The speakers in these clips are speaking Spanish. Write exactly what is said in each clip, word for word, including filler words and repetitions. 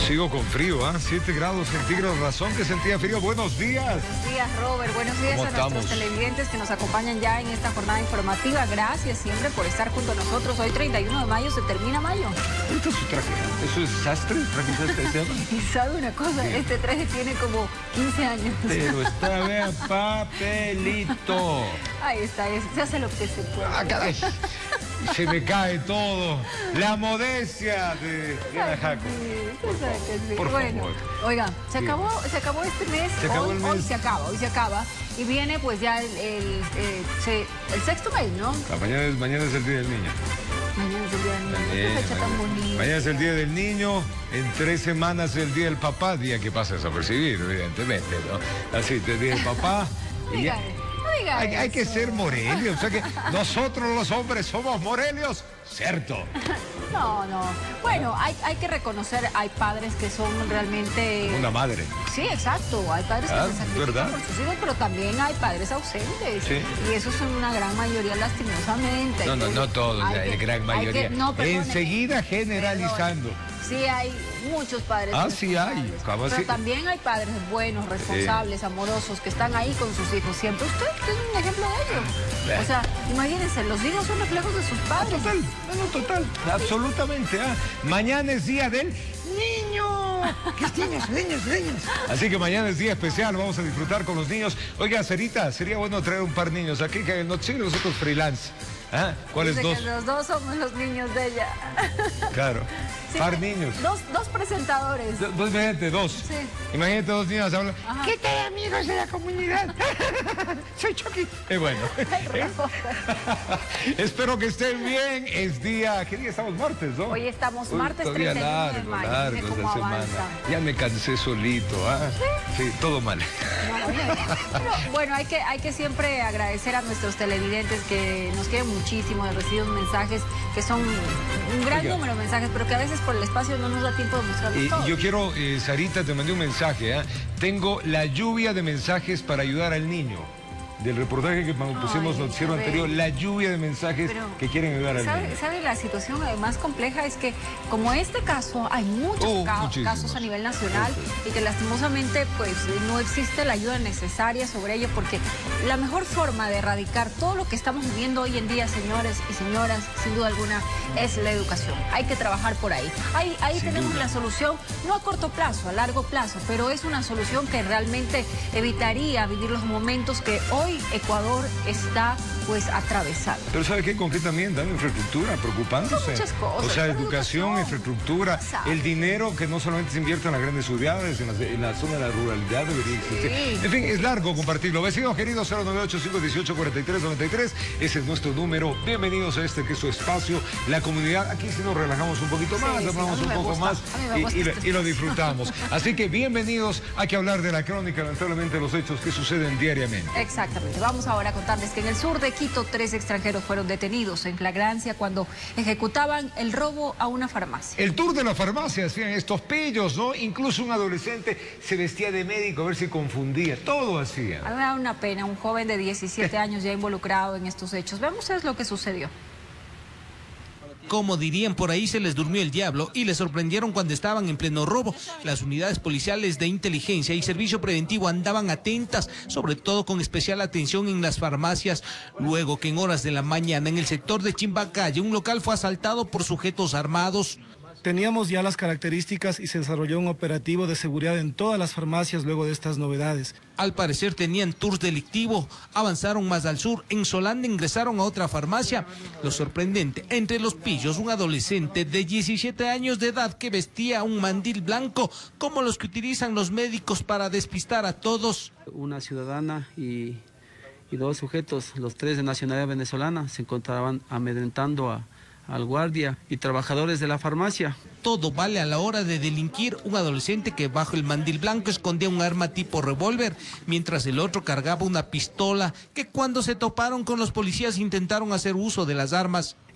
Sigo con frío, ¿ah? ¿eh? siete grados centígrados, razón que sentía frío. Buenos días. Buenos días, Robert. Buenos días a estamos? nuestros televidentes que nos acompañan ya en esta jornada informativa. Gracias siempre por estar junto a nosotros. Hoy, treinta y uno de mayo, se termina mayo. ¿Esto es su traje? ¿Eso es sastre? ¿Traje sastre se llama? Y sabe una cosa, Bien. este traje tiene como quince años. Pero está, vea, papelito. Ahí está, se hace lo que se puede. Ah, caray. Se me cae todo. La modestia de Diana Jaco. Por, sí, por bueno, favor. Oiga, se acabó, se acabó este mes. Se acabó hoy, el mes. hoy se acaba, hoy se acaba. Y viene pues ya el, el, el, se, el sexto mes, ¿no? Ah, mañana, es, mañana es el Día del Niño. Mañana es el Día del Niño. Mañana, Qué fecha tan bonita. Mañana es el Día del Niño. En tres semanas el Día del Papá. Día que pasa desapercibido, evidentemente, ¿no? Así, el Día del Papá. y ya. Hay, hay que ser Morelios, o sea que nosotros los hombres somos Morelios, cierto. No, no. Bueno, hay, hay que reconocer, hay padres que son realmente... Una madre. Sí, exacto, hay padres ah, que se sacrifican ¿verdad? por sus hijos, pero también hay padres ausentes. Sí. Y esos son una gran mayoría, lastimosamente. No, no, no todos, la que, gran mayoría. Que, no, Enseguida generalizando. Perdón. Sí hay muchos padres Ah, sí hay. Pero así? también hay padres buenos, responsables, sí. amorosos, que están ahí con sus hijos. Siempre usted, usted es un ejemplo de ello. O sea, imagínense, los hijos son reflejos de sus padres. Ah, total, no, total, sí. absolutamente. ¿ah? Mañana es día del niño. ¿Qué es niños, niños, niños? Así que mañana es día especial, vamos a disfrutar con los niños. Oiga, Cerita, sería bueno traer un par de niños aquí, que no sé, nosotros freelance. ¿Ah? ¿Cuáles Dice dos? Que los dos somos los niños de ella. Claro. Sí, par niños. Dos, dos presentadores. Do, dos, imagínate, dos. Sí. Imagínate dos niños hablando. Ajá. ¿Qué tal, amigos de la comunidad? Soy Chucky. Eh, bueno. ¿Eh? Espero que estén bien. Es día, ¿qué día estamos? Martes, ¿no? Hoy estamos Uy, martes treinta y uno largo, de mayo. largo esta semana. Ya me cansé solito, ¿ah? ¿Sí? Sí, todo mal. No, pero, bueno, hay que, hay que siempre agradecer a nuestros televidentes que nos quieren muchísimo, de recibir mensajes que son un gran Oiga. número de mensajes, pero que a veces por el espacio no nos da tiempo de mostrarlos eh, todos. Yo quiero, eh, Sarita, te mandé un mensaje, ¿eh? Tengo la lluvia de mensajes para ayudar al niño. Del reportaje que pusimos en el noticiero anterior, la lluvia de mensajes pero, que quieren ayudar al ¿sabe, niño. ¿Sabe? La situación más compleja es que, como este caso, hay muchos oh, ca casos a nivel nacional sí. y que lastimosamente pues no existe la ayuda necesaria sobre ello, porque la mejor forma de erradicar todo lo que estamos viviendo hoy en día, señores y señoras, sin duda alguna, es la educación. Hay que trabajar por ahí. Ahí, ahí tenemos duda. la solución, no a corto plazo, a largo plazo, pero es una solución que realmente evitaría vivir los momentos que hoy Ecuador está pues atravesado. Pero ¿sabe qué? ¿Con qué también? Dan infraestructura, preocupándose. Muchas cosas. O sea, educación, infraestructura, Exacto. el dinero que no solamente se invierte en las grandes ciudades, en la, en la zona de la ruralidad debería existir. Sí. En fin, es largo compartirlo. Vecinos queridos, cero nueve ocho, cinco uno ocho, cuatro tres nueve tres, ese es nuestro número. Bienvenidos a este que es su espacio, la comunidad. Aquí sí nos relajamos un poquito más, sí, hablamos sí, un poco gusta. más y, y, lo, y lo disfrutamos. Así que bienvenidos, hay que hablar de la crónica, lamentablemente, de los hechos que suceden diariamente. Exactamente. Vamos ahora a contarles que en el sur de Quito, tres extranjeros fueron detenidos en flagrancia cuando ejecutaban el robo a una farmacia. El tour de la farmacia, hacían estos pillos, ¿no? Incluso un adolescente se vestía de médico a ver si confundía. Todo hacía. A mí me da una pena, un joven de diecisiete años ya involucrado en estos hechos. Veamos qué es lo que sucedió. Como dirían por ahí, se les durmió el diablo y les sorprendieron cuando estaban en pleno robo. Las unidades policiales de inteligencia y servicio preventivo andaban atentas, sobre todo con especial atención en las farmacias, luego que en horas de la mañana en el sector de Chimbacalle un local fue asaltado por sujetos armados. Teníamos ya las características y se desarrolló un operativo de seguridad en todas las farmacias luego de estas novedades. Al parecer tenían tours delictivos, avanzaron más al sur, en Solanda ingresaron a otra farmacia. Lo sorprendente, entre los pillos, un adolescente de diecisiete años de edad que vestía un mandil blanco, como los que utilizan los médicos para despistar a todos. Una ciudadana y, y dos sujetos, los tres de nacionalidad venezolana, se encontraban amedrentando a al guardia y trabajadores de la farmacia. Todo vale a la hora de delinquir. Un adolescente que bajo el mandil blanco escondía un arma tipo revólver, mientras el otro cargaba una pistola que cuando se toparon con los policías intentaron hacer uso de las armas.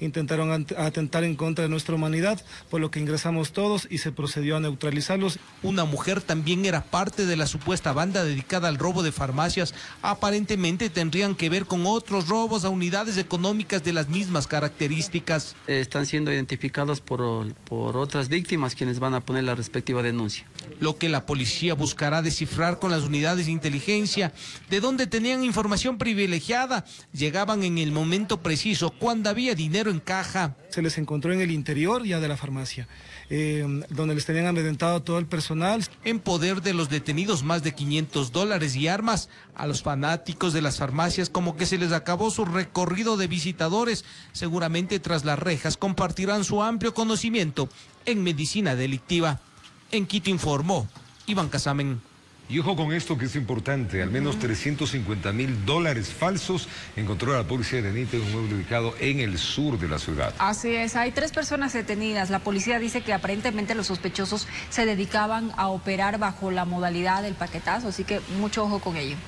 intentaron atentar en contra de nuestra humanidad, por lo que ingresamos todos y se procedió a neutralizarlos. Una mujer también era parte de la supuesta banda dedicada al robo de farmacias. Aparentemente tendrían que ver con otros robos a unidades económicas de las mismas características. Están siendo identificados por, por otras víctimas quienes van a poner la respectiva denuncia. Lo que la policía buscará descifrar con las unidades de inteligencia, de dónde tenían información privilegiada, llegaban en el momento preciso, cuando había dinero en caja. Se les encontró en el interior ya de la farmacia, eh, donde les tenían amedrentado todo el personal. En poder de los detenidos más de quinientos dólares y armas. A los fanáticos de las farmacias como que se les acabó su recorrido de visitadores. Seguramente tras las rejas compartirán su amplio conocimiento en medicina delictiva. En Quito informó Iván Casamen. Y ojo con esto que es importante, al menos trescientos cincuenta mil dólares falsos encontró la policía de Nite en un mueble ubicado en el sur de la ciudad. Así es, hay tres personas detenidas. La policía dice que aparentemente los sospechosos se dedicaban a operar bajo la modalidad del paquetazo, así que mucho ojo con ello.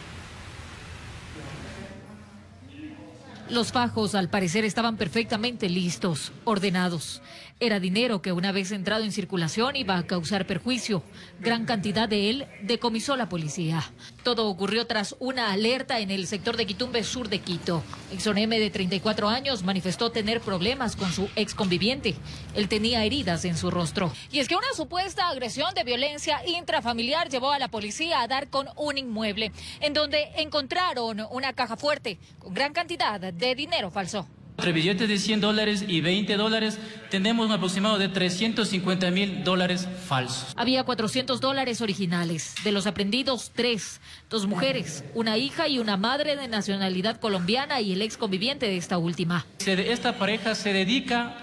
Los fajos, al parecer, estaban perfectamente listos, ordenados. Era dinero que, una vez entrado en circulación, iba a causar perjuicio. Gran cantidad de él decomisó la policía. Todo ocurrió tras una alerta en el sector de Quitumbe, sur de Quito. Exxon M, de treinta y cuatro años, manifestó tener problemas con su ex conviviente. Él tenía heridas en su rostro. Y es que una supuesta agresión de violencia intrafamiliar llevó a la policía a dar con un inmueble, en donde encontraron una caja fuerte con gran cantidad de dinero falso. Entre billetes de cien dólares y veinte dólares, tenemos un aproximado de trescientos cincuenta mil dólares falsos. Había cuatrocientos dólares originales. De los aprendidos, tres. Dos mujeres, una hija y una madre de nacionalidad colombiana y el ex conviviente de esta última. Esta pareja se dedica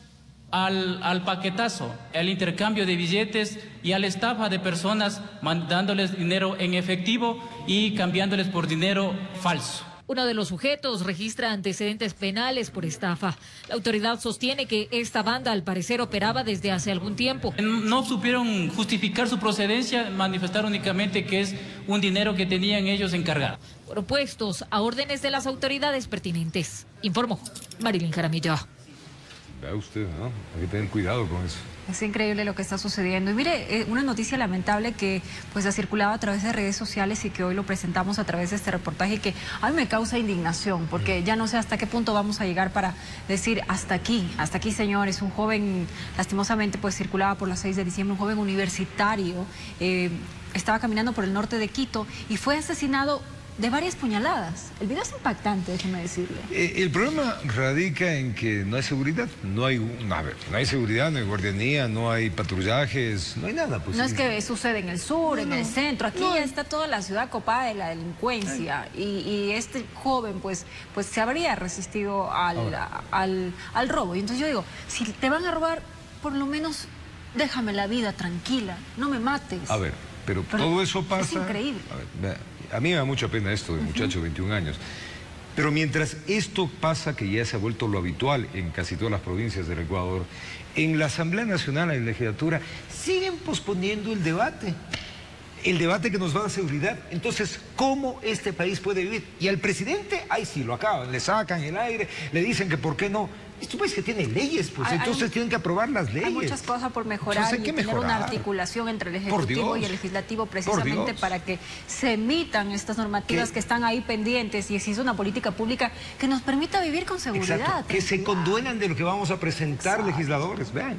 al, al paquetazo, al intercambio de billetes y a la estafa de personas, mandándoles dinero en efectivo y cambiándoles por dinero falso. Uno de los sujetos registra antecedentes penales por estafa. La autoridad sostiene que esta banda al parecer operaba desde hace algún tiempo. No supieron justificar su procedencia, manifestaron únicamente que es un dinero que tenían ellos encargado. Propuestos a órdenes de las autoridades pertinentes. Informó Marilyn Jaramillo. Vea usted, ¿no? Hay que tener cuidado con eso. Es increíble lo que está sucediendo. Y mire, eh, una noticia lamentable que pues ha circulado a través de redes sociales y que hoy lo presentamos a través de este reportaje y que a mí me causa indignación porque ya no sé hasta qué punto vamos a llegar para decir hasta aquí, hasta aquí señores. Un joven, lastimosamente pues circulaba por las seis de diciembre, un joven universitario, eh, estaba caminando por el norte de Quito y fue asesinado de varias puñaladas. El video es impactante, déjeme decirle. Eh, el problema radica en que no hay seguridad. No hay, no, a ver, no hay seguridad, no hay guardianía, no hay patrullajes, no hay nada. Pues, no sí. Es que sucede en el sur, no, en el centro. Aquí no. ya está toda la ciudad copada de la delincuencia. Y, y este joven, pues, pues se habría resistido al, al, al robo. Y entonces yo digo, si te van a robar, por lo menos déjame la vida tranquila, no me mates. A ver, pero, pero todo eso pasa... Es increíble. A ver, vea. A mí me da mucha pena esto de muchacho de veintiún años. Pero mientras esto pasa, que ya se ha vuelto lo habitual en casi todas las provincias del Ecuador, en la Asamblea Nacional, en la legislatura, siguen posponiendo el debate. El debate que nos va a dar seguridad. Entonces, ¿cómo este país puede vivir? Y al presidente, ay, sí, lo acaban, le sacan el aire, le dicen que por qué no. Este país que tiene leyes, pues hay, entonces hay, tienen que aprobar las leyes. Hay muchas cosas por mejorar y tener mejorar. una articulación entre el Ejecutivo y el Legislativo precisamente para que se emitan estas normativas que, que están ahí pendientes y exista una política pública que nos permita vivir con seguridad. Exacto, que se conduelan de lo que vamos a presentar exacto. legisladores, vean.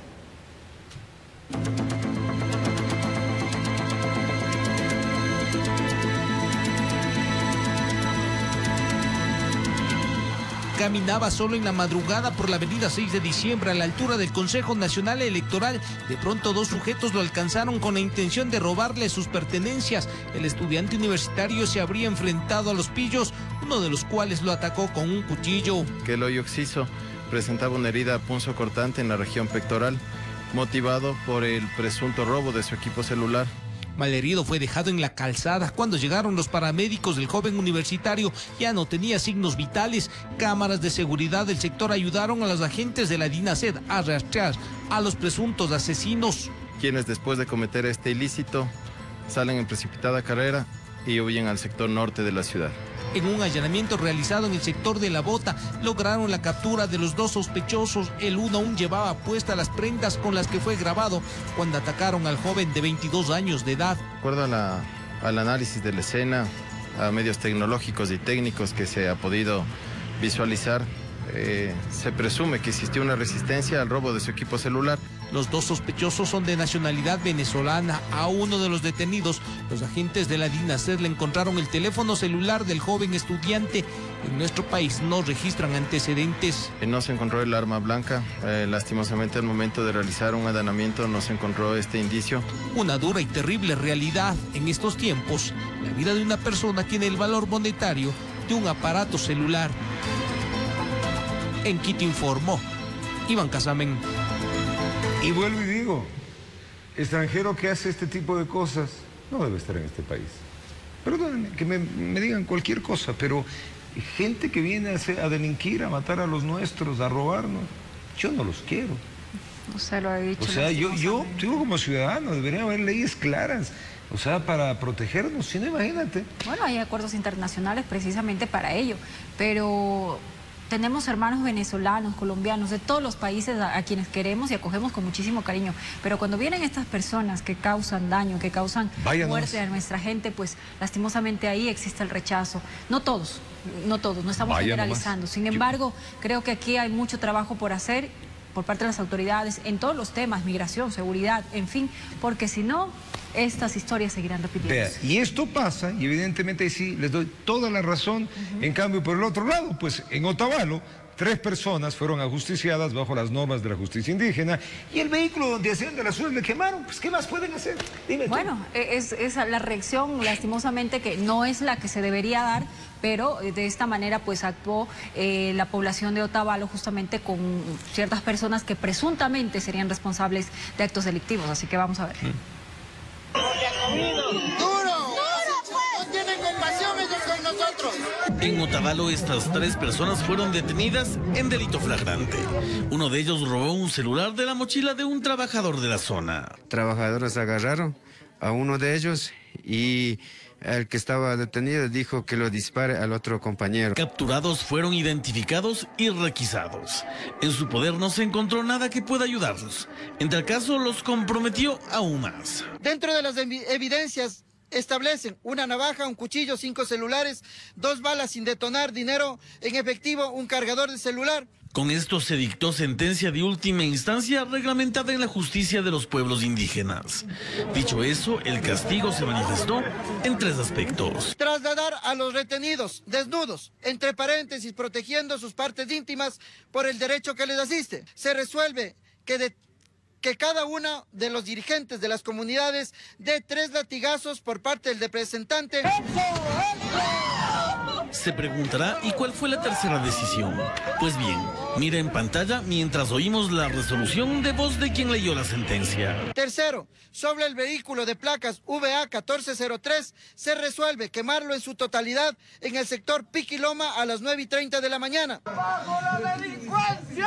Caminaba solo en la madrugada por la avenida seis de diciembre a la altura del Consejo Nacional Electoral. De pronto dos sujetos lo alcanzaron con la intención de robarle sus pertenencias. El estudiante universitario se habría enfrentado a los pillos, uno de los cuales lo atacó con un cuchillo. Que el hoyo occiso presentaba una herida punzocortante en la región pectoral, motivado por el presunto robo de su equipo celular. Malherido fue dejado en la calzada. Cuando llegaron los paramédicos, del joven universitario ya no tenía signos vitales. Cámaras de seguridad del sector ayudaron a los agentes de la DINASED a rastrear a los presuntos asesinos, quienes después de cometer este ilícito salen en precipitada carrera y huyen al sector norte de la ciudad. En un allanamiento realizado en el sector de La Bota, lograron la captura de los dos sospechosos. El uno aún llevaba puestas las prendas con las que fue grabado cuando atacaron al joven de veintidós años de edad. De acuerdo a la, al análisis de la escena, a medios tecnológicos y técnicos que se ha podido visualizar, eh, se presume que existió una resistencia al robo de su equipo celular. Los dos sospechosos son de nacionalidad venezolana. A uno de los detenidos, los agentes de la DINASER le encontraron el teléfono celular del joven estudiante. En nuestro país no registran antecedentes. No se encontró el arma blanca. Eh, lastimosamente, al momento de realizar un allanamiento no se encontró este indicio. Una dura y terrible realidad. En estos tiempos, la vida de una persona tiene el valor monetario de un aparato celular. En Quito informó Iván Casamen. Y vuelvo y digo, extranjero que hace este tipo de cosas no debe estar en este país. Perdónenme, que me, me digan cualquier cosa, pero gente que viene a, hacer, a delinquir, a matar a los nuestros, a robarnos, yo no los quiero. No se lo ha dicho. O sea, yo, yo digo como ciudadano, debería haber leyes claras, o sea, para protegernos, si no, imagínate. Bueno, hay acuerdos internacionales precisamente para ello, pero tenemos hermanos venezolanos, colombianos, de todos los países a, a quienes queremos y acogemos con muchísimo cariño. Pero cuando vienen estas personas que causan daño, que causan Váyanos. muerte a nuestra gente, pues lastimosamente ahí existe el rechazo. No todos, no todos, no estamos Vaya generalizando. nomás. Sin embargo, creo que aquí hay mucho trabajo por hacer por parte de las autoridades en todos los temas, migración, seguridad, en fin, porque si no, estas historias seguirán repitiéndose. Vea, y esto pasa, y evidentemente sí, les doy toda la razón. Uh-huh. En cambio, por el otro lado, pues en Otavalo, tres personas fueron ajusticiadas bajo las normas de la justicia indígena, y el vehículo donde hacían de la suerte le quemaron. Pues, ¿qué más pueden hacer? Dime tú. Bueno, es, es la reacción, lastimosamente, que no es la que se debería dar, pero de esta manera pues actuó eh, la población de Otavalo justamente con ciertas personas que presuntamente serían responsables de actos delictivos. Así que vamos a ver. Mm. ¡Duro! ¡No tienen compasión ellos con nosotros! En Otavalo, estas tres personas fueron detenidas en delito flagrante. Uno de ellos robó un celular de la mochila de un trabajador de la zona. Trabajadores agarraron a uno de ellos y el que estaba detenido dijo que lo dispare al otro compañero. Capturados fueron identificados y requisados. En su poder no se encontró nada que pueda ayudarlos. En tal caso, los comprometió aún más. Dentro de las evidencias establecen una navaja, un cuchillo, cinco celulares, dos balas sin detonar, dinero en efectivo, un cargador de celular. Con esto se dictó sentencia de última instancia reglamentada en la justicia de los pueblos indígenas. Dicho eso, el castigo se manifestó en tres aspectos. Trasladar a los retenidos desnudos, entre paréntesis, protegiendo sus partes íntimas por el derecho que les asiste. Se resuelve que de que cada uno de los dirigentes de las comunidades dé tres latigazos por parte del representante. Se preguntará, ¿y cuál fue la tercera decisión? Pues bien, mira en pantalla mientras oímos la resolución de voz de quien leyó la sentencia. Tercero, sobre el vehículo de placas V A catorce cero tres, se resuelve quemarlo en su totalidad en el sector Piquiloma a las nueve y treinta de la mañana. ¡Bajo la delincuencia!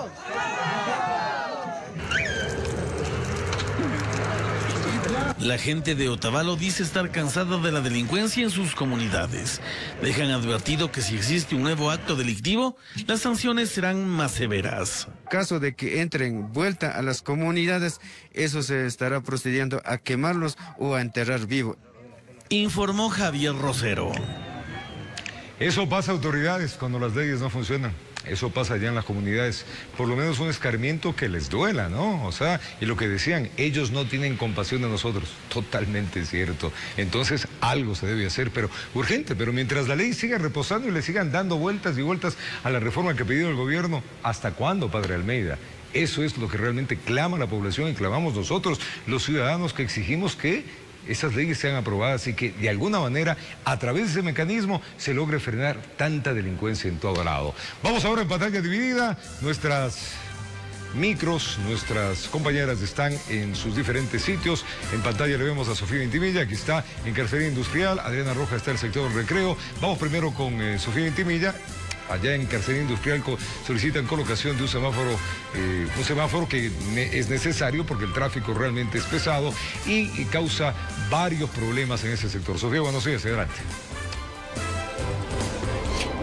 La gente de Otavalo dice estar cansada de la delincuencia en sus comunidades. Dejan advertido que si existe un nuevo acto delictivo, las sanciones serán más severas. En caso de que entren vuelta a las comunidades, eso se estará procediendo a quemarlos o a enterrar vivos. Informó Javier Rosero. Eso pasa, autoridades, cuando las leyes no funcionan. Eso pasa allá en las comunidades, por lo menos un escarmiento que les duela, ¿no? O sea, y lo que decían, ellos no tienen compasión de nosotros, totalmente cierto. Entonces, algo se debe hacer, pero urgente, pero mientras la ley siga reposando y le sigan dando vueltas y vueltas a la reforma que ha pedido el gobierno, ¿hasta cuándo, padre Almeida? Eso es lo que realmente clama la población y clamamos nosotros, los ciudadanos, que exigimos que esas leyes sean aprobadas y que de alguna manera a través de ese mecanismo se logre frenar tanta delincuencia en todo lado. Vamos ahora en pantalla dividida. Nuestras micros, nuestras compañeras están en sus diferentes sitios. En pantalla le vemos a Sofía Ventimilla, que está en Carcería Industrial. Adriana Roja está en el sector del recreo. Vamos primero con eh, Sofía Ventimilla. Allá en Carcería Industrial solicitan colocación de un semáforo, eh, un semáforo que ne es necesario porque el tráfico realmente es pesado y, y causa varios problemas en ese sector. Sofía, buenos días, adelante.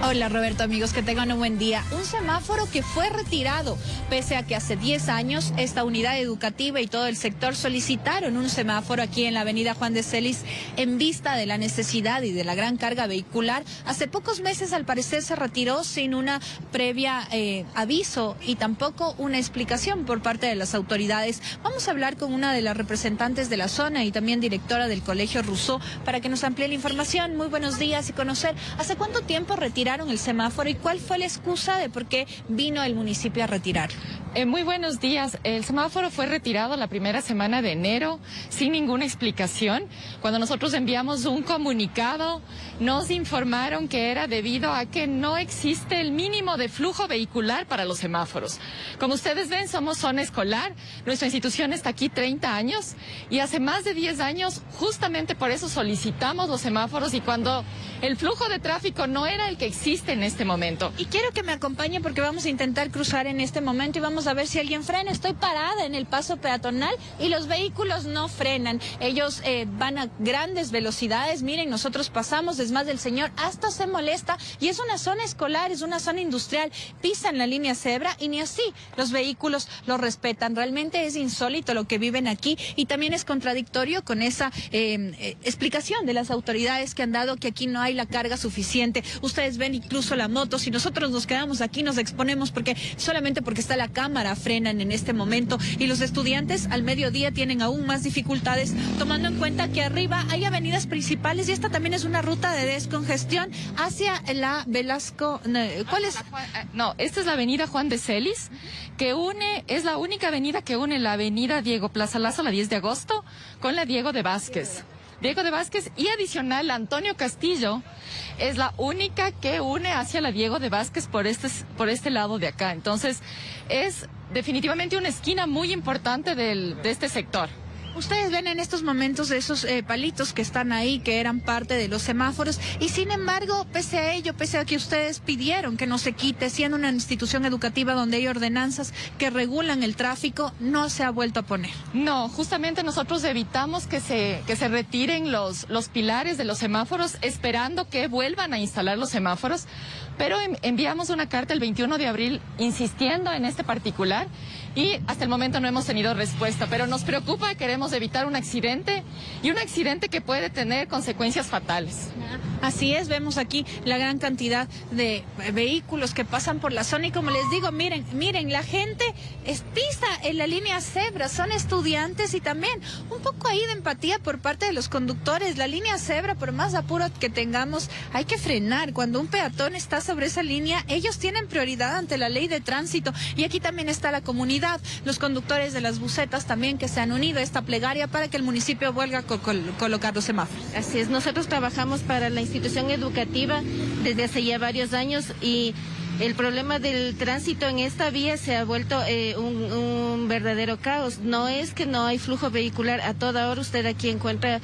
Hola Roberto, amigos, que tengan un buen día. Un semáforo que fue retirado, pese a que hace diez años esta unidad educativa y todo el sector solicitaron un semáforo aquí en la avenida Juan de Celis en vista de la necesidad y de la gran carga vehicular. Hace pocos meses al parecer se retiró sin una previa eh, aviso y tampoco una explicación por parte de las autoridades. Vamos a hablar con una de las representantes de la zona y también directora del Colegio Rousseau para que nos amplíe la información. Muy buenos días y conocer hace cuánto tiempo retiraron el semáforo y cuál fue la excusa de por qué vino el municipio a retirarlo. Eh, muy buenos días. El semáforo fue retirado la primera semana de enero sin ninguna explicación. Cuando nosotros enviamos un comunicado, nos informaron que era debido a que no existe el mínimo de flujo vehicular para los semáforos. Como ustedes ven, somos zona escolar. Nuestra institución está aquí treinta años y hace más de diez años justamente por eso solicitamos los semáforos y cuando el flujo de tráfico no era el que existe en este momento. Y quiero que me acompañe porque vamos a intentar cruzar en este momento y vamos a ver si alguien frena. Estoy parada en el paso peatonal y los vehículos no frenan. Ellos eh, van a grandes velocidades. Miren, nosotros pasamos, es más, el señor hasta se molesta y es una zona escolar, es una zona industrial. Pisan la línea cebra y ni así los vehículos lo respetan. Realmente es insólito lo que viven aquí y también es contradictorio con esa eh, eh, explicación de las autoridades que han dado que aquí no hay la carga suficiente. Ustedes ven incluso la moto. Si nosotros nos quedamos aquí nos exponemos porque solamente porque está la cámara frenan en este momento y los estudiantes al mediodía tienen aún más dificultades tomando en cuenta que arriba hay avenidas principales y esta también es una ruta de descongestión hacia la Velasco. ¿Cuál es? No, esta es la avenida Juan de Celis que une, es la única avenida que une la avenida Diego Plaza Lazo, la diez de agosto, con la Diego de Vázquez. Diego de Vázquez y adicional Antonio Castillo es la única que une hacia la Diego de Vázquez por este, por este lado de acá. Entonces es definitivamente una esquina muy importante del, de este sector. Ustedes ven en estos momentos esos eh, palitos que están ahí, que eran parte de los semáforos, y sin embargo, pese a ello, pese a que ustedes pidieron que no se quite, siendo una institución educativa donde hay ordenanzas que regulan el tráfico, no se ha vuelto a poner. No, justamente nosotros evitamos que se, que se retiren los, los pilares de los semáforos, esperando que vuelvan a instalar los semáforos, pero enviamos una carta el veintiuno de abril insistiendo en este particular y hasta el momento no hemos tenido respuesta, pero nos preocupa, queremos evitar un accidente y un accidente que puede tener consecuencias fatales. Así es, vemos aquí la gran cantidad de vehículos que pasan por la zona y como les digo, miren, miren, la gente pisa en la línea cebra, son estudiantes y también un poco ahí de empatía por parte de los conductores. La línea cebra, por más apuro que tengamos, hay que frenar. Cuando un peatón está sobre esa línea, ellos tienen prioridad ante la ley de tránsito y aquí también está la comunidad, los conductores de las busetas también que se han unido a esta plegaria para que el municipio vuelva a co col colocar los semáforos. Así es, nosotros trabajamos para la institución educativa desde hace ya varios años y el problema del tránsito en esta vía se ha vuelto eh, un, un verdadero caos. No es que no hay flujo vehicular, a toda hora usted aquí encuentra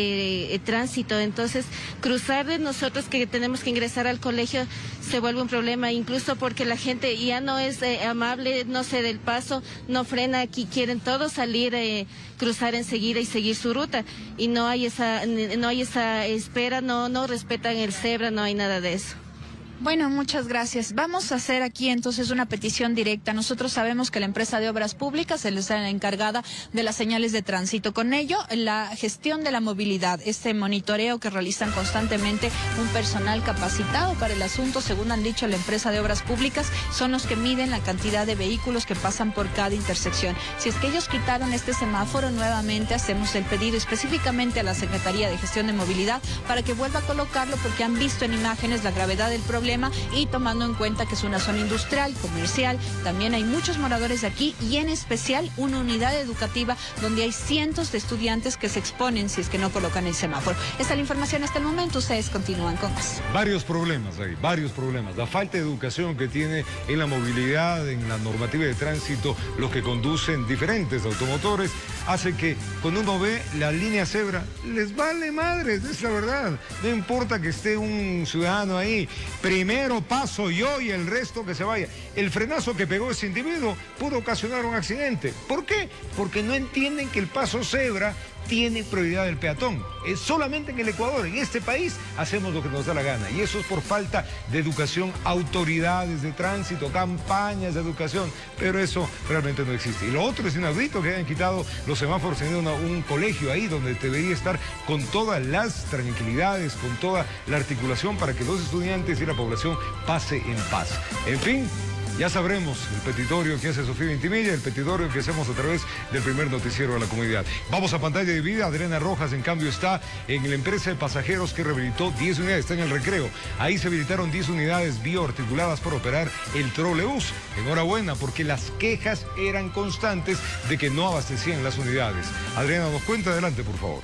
eh, tránsito. Entonces, cruzar de nosotros que tenemos que ingresar al colegio se vuelve un problema, incluso porque la gente ya no es eh, amable, no cede el paso, no frena, aquí quieren todos salir, eh, cruzar enseguida y seguir su ruta. Y no hay esa, no hay esa espera, no, no respetan el cebra, no hay nada de eso. Bueno, muchas gracias. Vamos a hacer aquí entonces una petición directa. Nosotros sabemos que la empresa de obras públicas es la encargada de las señales de tránsito. Con ello, la gestión de la movilidad, este monitoreo que realizan constantemente un personal capacitado para el asunto, según han dicho la empresa de obras públicas, son los que miden la cantidad de vehículos que pasan por cada intersección. Si es que ellos quitaron este semáforo, nuevamente hacemos el pedido específicamente a la Secretaría de Gestión de Movilidad para que vuelva a colocarlo porque han visto en imágenes la gravedad del problema y tomando en cuenta que es una zona industrial, comercial, también hay muchos moradores de aquí y en especial una unidad educativa donde hay cientos de estudiantes que se exponen si es que no colocan el semáforo. Esta es la información hasta el momento, ustedes continúan con más. Varios problemas ahí, varios problemas. La falta de educación que tiene en la movilidad, en la normativa de tránsito, los que conducen diferentes automotores, hace que cuando uno ve la línea cebra, les vale madres, es la verdad. No importa que esté un ciudadano ahí, primero paso yo y el resto que se vaya. El frenazo que pegó ese individuo pudo ocasionar un accidente. ¿Por qué? Porque no entienden que el paso cebra tiene prioridad el peatón. Es solamente en el Ecuador, en este país, hacemos lo que nos da la gana. Y eso es por falta de educación, autoridades de tránsito, campañas de educación. Pero eso realmente no existe. Y lo otro es inaudito que hayan quitado los semáforos en una, un colegio ahí donde debería estar con todas las tranquilidades, con toda la articulación para que los estudiantes y la población pase en paz. En fin, ya sabremos el petitorio que hace Sofía Ventimiglia, el petitorio que hacemos a través del primer noticiero de la comunidad. Vamos a pantalla dividida. Adriana Rojas, en cambio, está en la empresa de pasajeros que rehabilitó diez unidades, está en el Recreo. Ahí se habilitaron diez unidades bioarticuladas para operar el trolebús. Enhorabuena, porque las quejas eran constantes de que no abastecían las unidades. Adriana, nos cuenta, adelante, por favor.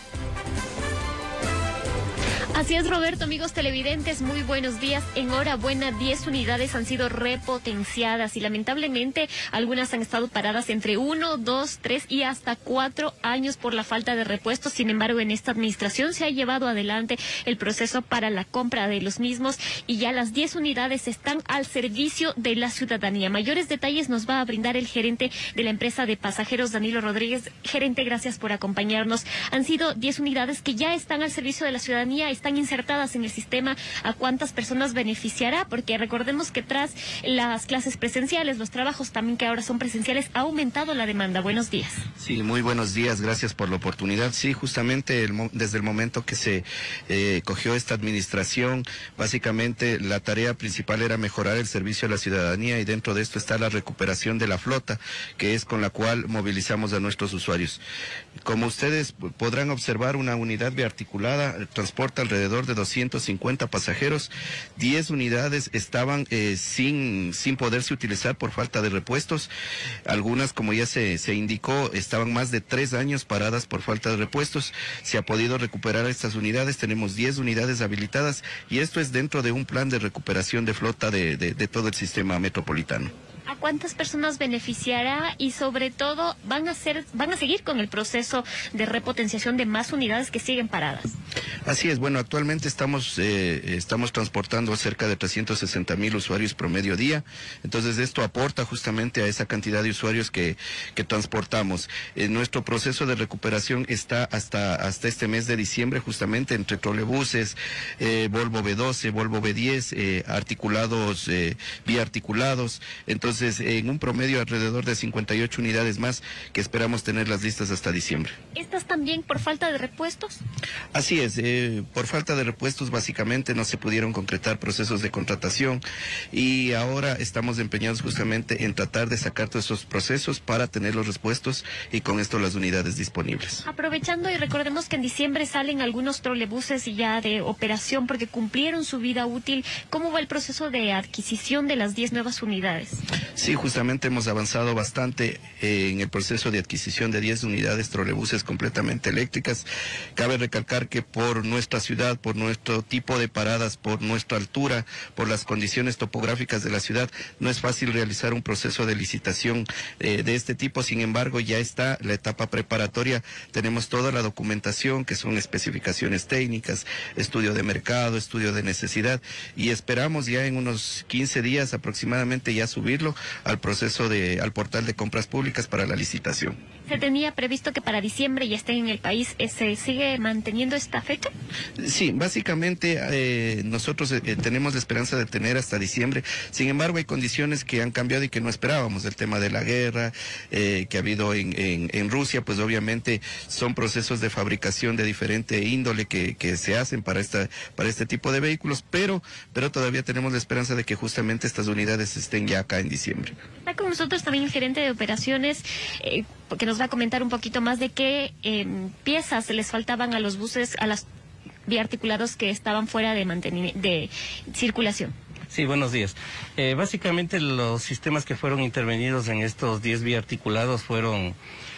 Así es, Roberto, amigos televidentes, muy buenos días. Enhorabuena, diez unidades han sido repotenciadas y lamentablemente algunas han estado paradas entre uno, dos, tres y hasta cuatro años por la falta de repuestos. Sin embargo, en esta administración se ha llevado adelante el proceso para la compra de los mismos y ya las diez unidades están al servicio de la ciudadanía. Mayores detalles nos va a brindar el gerente de la empresa de pasajeros, Danilo Rodríguez. Gerente, gracias por acompañarnos. Han sido diez unidades que ya están al servicio de la ciudadanía, están insertadas en el sistema. ¿A cuántas personas beneficiará? Porque recordemos que tras las clases presenciales, los trabajos también que ahora son presenciales, ha aumentado la demanda. Buenos días. Sí, muy buenos días, gracias por la oportunidad. Sí, justamente el, desde el momento que se eh, cogió esta administración, básicamente la tarea principal era mejorar el servicio a la ciudadanía y dentro de esto está la recuperación de la flota, que es con la cual movilizamos a nuestros usuarios. Como ustedes podrán observar, una unidad biarticulada transporta alrededor de doscientos cincuenta pasajeros. diez unidades estaban eh, sin, sin poderse utilizar por falta de repuestos. Algunas, como ya se, se indicó, estaban más de tres años paradas por falta de repuestos. Se ha podido recuperar estas unidades. Tenemos diez unidades habilitadas y esto es dentro de un plan de recuperación de flota de, de, de todo el sistema metropolitano. ¿A cuántas personas beneficiará y sobre todo van a ser, van a seguir con el proceso de repotenciación de más unidades que siguen paradas? Así es, bueno, actualmente estamos eh, estamos transportando cerca de trescientos sesenta mil usuarios promedio día, entonces esto aporta justamente a esa cantidad de usuarios que, que transportamos. Eh, nuestro proceso de recuperación está hasta, hasta este mes de diciembre, justamente entre trolebuses, eh, Volvo B doce, Volvo B diez, eh, articulados, eh, biarticulados, entonces en un promedio alrededor de cincuenta y ocho unidades más que esperamos tenerlas listas hasta diciembre. ¿Estas también por falta de repuestos? Así es, eh, por falta de repuestos básicamente no se pudieron concretar procesos de contratación y ahora estamos empeñados justamente en tratar de sacar todos esos procesos para tener los repuestos y con esto las unidades disponibles. Aprovechando y recordemos que en diciembre salen algunos trolebuses ya de operación porque cumplieron su vida útil, ¿cómo va el proceso de adquisición de las diez nuevas unidades? Sí, justamente hemos avanzado bastante eh, en el proceso de adquisición de diez unidades trolebuses completamente eléctricas. Cabe recalcar que por nuestra ciudad, por nuestro tipo de paradas, por nuestra altura, por las condiciones topográficas de la ciudad, no es fácil realizar un proceso de licitación eh, de este tipo. Sin embargo, ya está la etapa preparatoria. Tenemos toda la documentación, que son especificaciones técnicas, estudio de mercado, estudio de necesidad, y esperamos ya en unos quince días aproximadamente ya subirlo al proceso de, al portal de compras públicas para la licitación. ¿Se tenía previsto que para diciembre ya estén en el país? ¿Se sigue manteniendo esta fecha? Sí, básicamente eh, nosotros eh, tenemos la esperanza de tener hasta diciembre. Sin embargo, hay condiciones que han cambiado y que no esperábamos. El tema de la guerra eh, que ha habido en, en, en Rusia, pues obviamente son procesos de fabricación de diferente índole que, que se hacen para esta para este tipo de vehículos, pero pero todavía tenemos la esperanza de que justamente estas unidades estén ya acá en diciembre. Está con nosotros también el gerente de operaciones, eh, que nos va a comentar un poquito más de qué eh, piezas les faltaban a los buses, a los biarticulados que estaban fuera de, de circulación. Sí, buenos días. Eh, básicamente los sistemas que fueron intervenidos en estos diez biarticulados fueron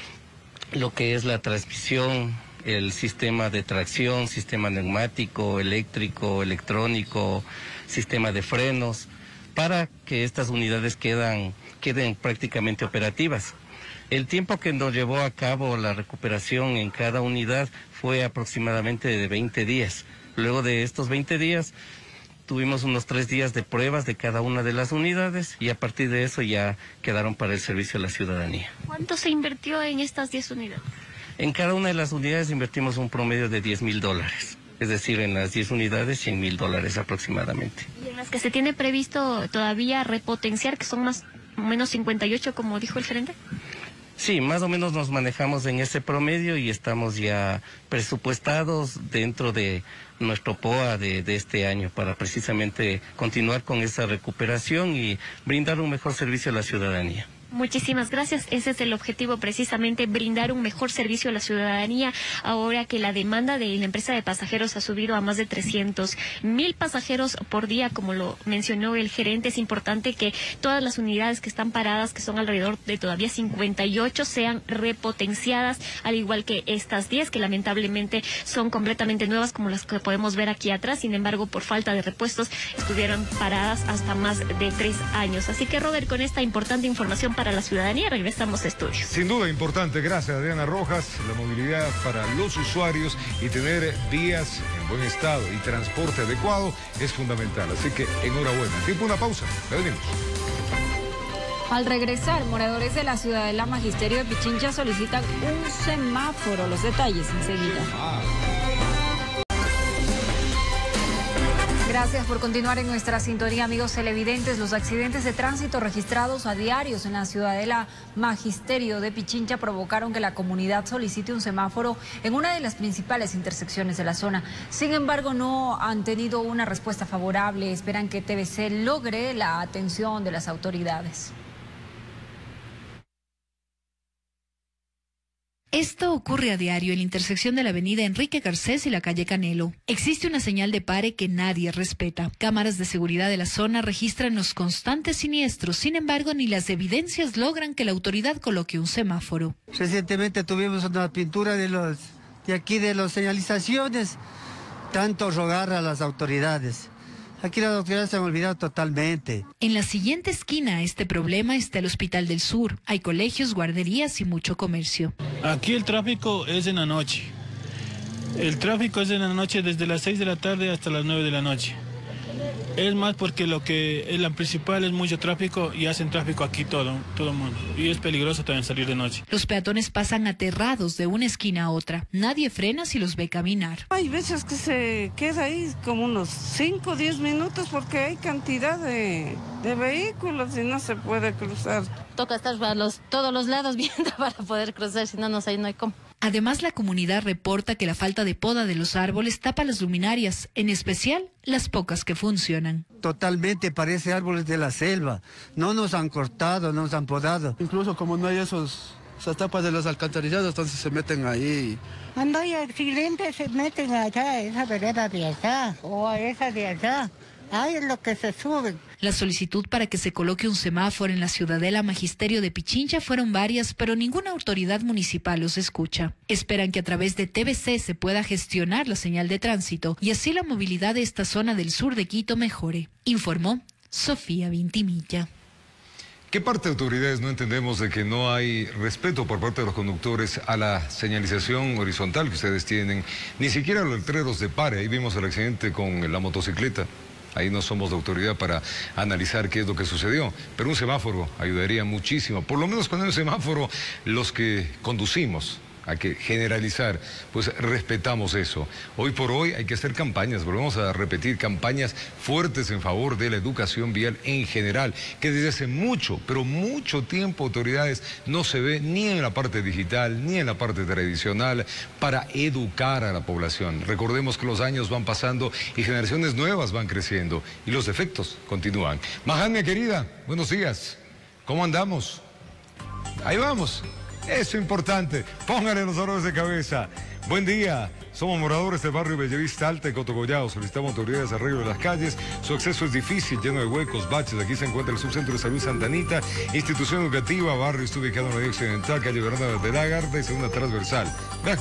lo que es la transmisión, el sistema de tracción, sistema neumático, eléctrico, electrónico, sistema de frenos, para que estas unidades quedan, queden prácticamente operativas. El tiempo que nos llevó a cabo la recuperación en cada unidad fue aproximadamente de veinte días. Luego de estos veinte días tuvimos unos tres días de pruebas de cada una de las unidades y a partir de eso ya quedaron para el servicio a la ciudadanía. ¿Cuánto se invirtió en estas diez unidades? En cada una de las unidades invertimos un promedio de diez mil dólares. Es decir, en las diez unidades, cien mil dólares aproximadamente. Y en las que se tiene previsto todavía repotenciar, que son más o menos cincuenta y ocho, como dijo el gerente. Sí, más o menos nos manejamos en ese promedio y estamos ya presupuestados dentro de nuestro P O A de, de este año para precisamente continuar con esa recuperación y brindar un mejor servicio a la ciudadanía. Muchísimas gracias. Ese es el objetivo, precisamente, brindar un mejor servicio a la ciudadanía ahora que la demanda de la empresa de pasajeros ha subido a más de trescientos mil pasajeros por día, como lo mencionó el gerente. Es importante que todas las unidades que están paradas, que son alrededor de todavía cincuenta y ocho, sean repotenciadas, al igual que estas diez, que lamentablemente son completamente nuevas, como las que podemos ver aquí atrás. Sin embargo, por falta de repuestos, estuvieron paradas hasta más de tres años. Así que, Robert, con esta importante información para para la ciudadanía, regresamos a estudios. Sin duda importante, gracias Adriana Rojas, la movilidad para los usuarios y tener vías en buen estado y transporte adecuado es fundamental, así que enhorabuena. Tiempo una pausa, ya venimos. Al regresar, moradores de la Ciudadela Magisterio de Pichincha solicitan un semáforo. Los detalles enseguida. Ah. Gracias por continuar en nuestra sintonía, amigos televidentes. Los accidentes de tránsito registrados a diarios en la Ciudadela Magisterio de Pichincha provocaron que la comunidad solicite un semáforo en una de las principales intersecciones de la zona. Sin embargo, no han tenido una respuesta favorable. Esperan que T V C logre la atención de las autoridades. Esto ocurre a diario en la intersección de la avenida Enrique Garcés y la calle Canelo. Existe una señal de pare que nadie respeta. Cámaras de seguridad de la zona registran los constantes siniestros. Sin embargo, ni las evidencias logran que la autoridad coloque un semáforo. Recientemente tuvimos una pintura de los de aquí de las señalizaciones. Tanto rogar a las autoridades. Aquí las autoridades se han olvidado totalmente. En la siguiente esquina a este problema está el Hospital del Sur. Hay colegios, guarderías y mucho comercio. Aquí el tráfico es en la noche. El tráfico es en la noche desde las seis de la tarde hasta las nueve de la noche. Es más porque lo que es la principal es mucho tráfico y hacen tráfico aquí todo, todo el mundo. Y es peligroso también salir de noche. Los peatones pasan aterrados de una esquina a otra. Nadie frena si los ve caminar. Hay veces que se queda ahí como unos cinco o diez minutos porque hay cantidad de, de vehículos y no se puede cruzar. Toca estar a los, todos los lados viendo para poder cruzar, si no, no, ahí no hay cómo. Además, la comunidad reporta que la falta de poda de los árboles tapa las luminarias, en especial las pocas que funcionan. Totalmente parece árboles de la selva. No nos han cortado, no nos han podado. Incluso como no hay esos, esas tapas de los alcantarillados, entonces se meten ahí. Cuando hay accidentes se meten allá, a esa vereda de allá o a esa de allá. Ahí es lo que se suben. La solicitud para que se coloque un semáforo en la Ciudadela Magisterio de Pichincha fueron varias, pero ninguna autoridad municipal los escucha. Esperan que a través de T V C se pueda gestionar la señal de tránsito y así la movilidad de esta zona del sur de Quito mejore, informó Sofía Vintimilla. ¿Qué parte de autoridades no entendemos de que no hay respeto por parte de los conductores a la señalización horizontal que ustedes tienen? Ni siquiera los letreros de pare. Ahí vimos el accidente con la motocicleta. Ahí no somos la autoridad para analizar qué es lo que sucedió, pero un semáforo ayudaría muchísimo. Por lo menos cuando hay un semáforo, los que conducimos, hay que generalizar, pues respetamos eso. Hoy por hoy hay que hacer campañas, volvemos a repetir, campañas fuertes en favor de la educación vial en general, que desde hace mucho, pero mucho tiempo autoridades no se ve ni en la parte digital, ni en la parte tradicional, para educar a la población. Recordemos que los años van pasando y generaciones nuevas van creciendo y los defectos continúan. Mahania querida, buenos días, ¿cómo andamos? Ahí vamos. Eso es importante, pónganle los dolores de cabeza. Buen día, somos moradores del barrio Bellavista Alta y Cotocollao. Solicitamos autoridades de arreglo de las calles. Su acceso es difícil, lleno de huecos, baches. Aquí se encuentra el Subcentro de Salud Santa Anita, institución educativa, barrio está ubicado en la vía occidental, calle Bernardo de la Garda y segunda transversal. Vean.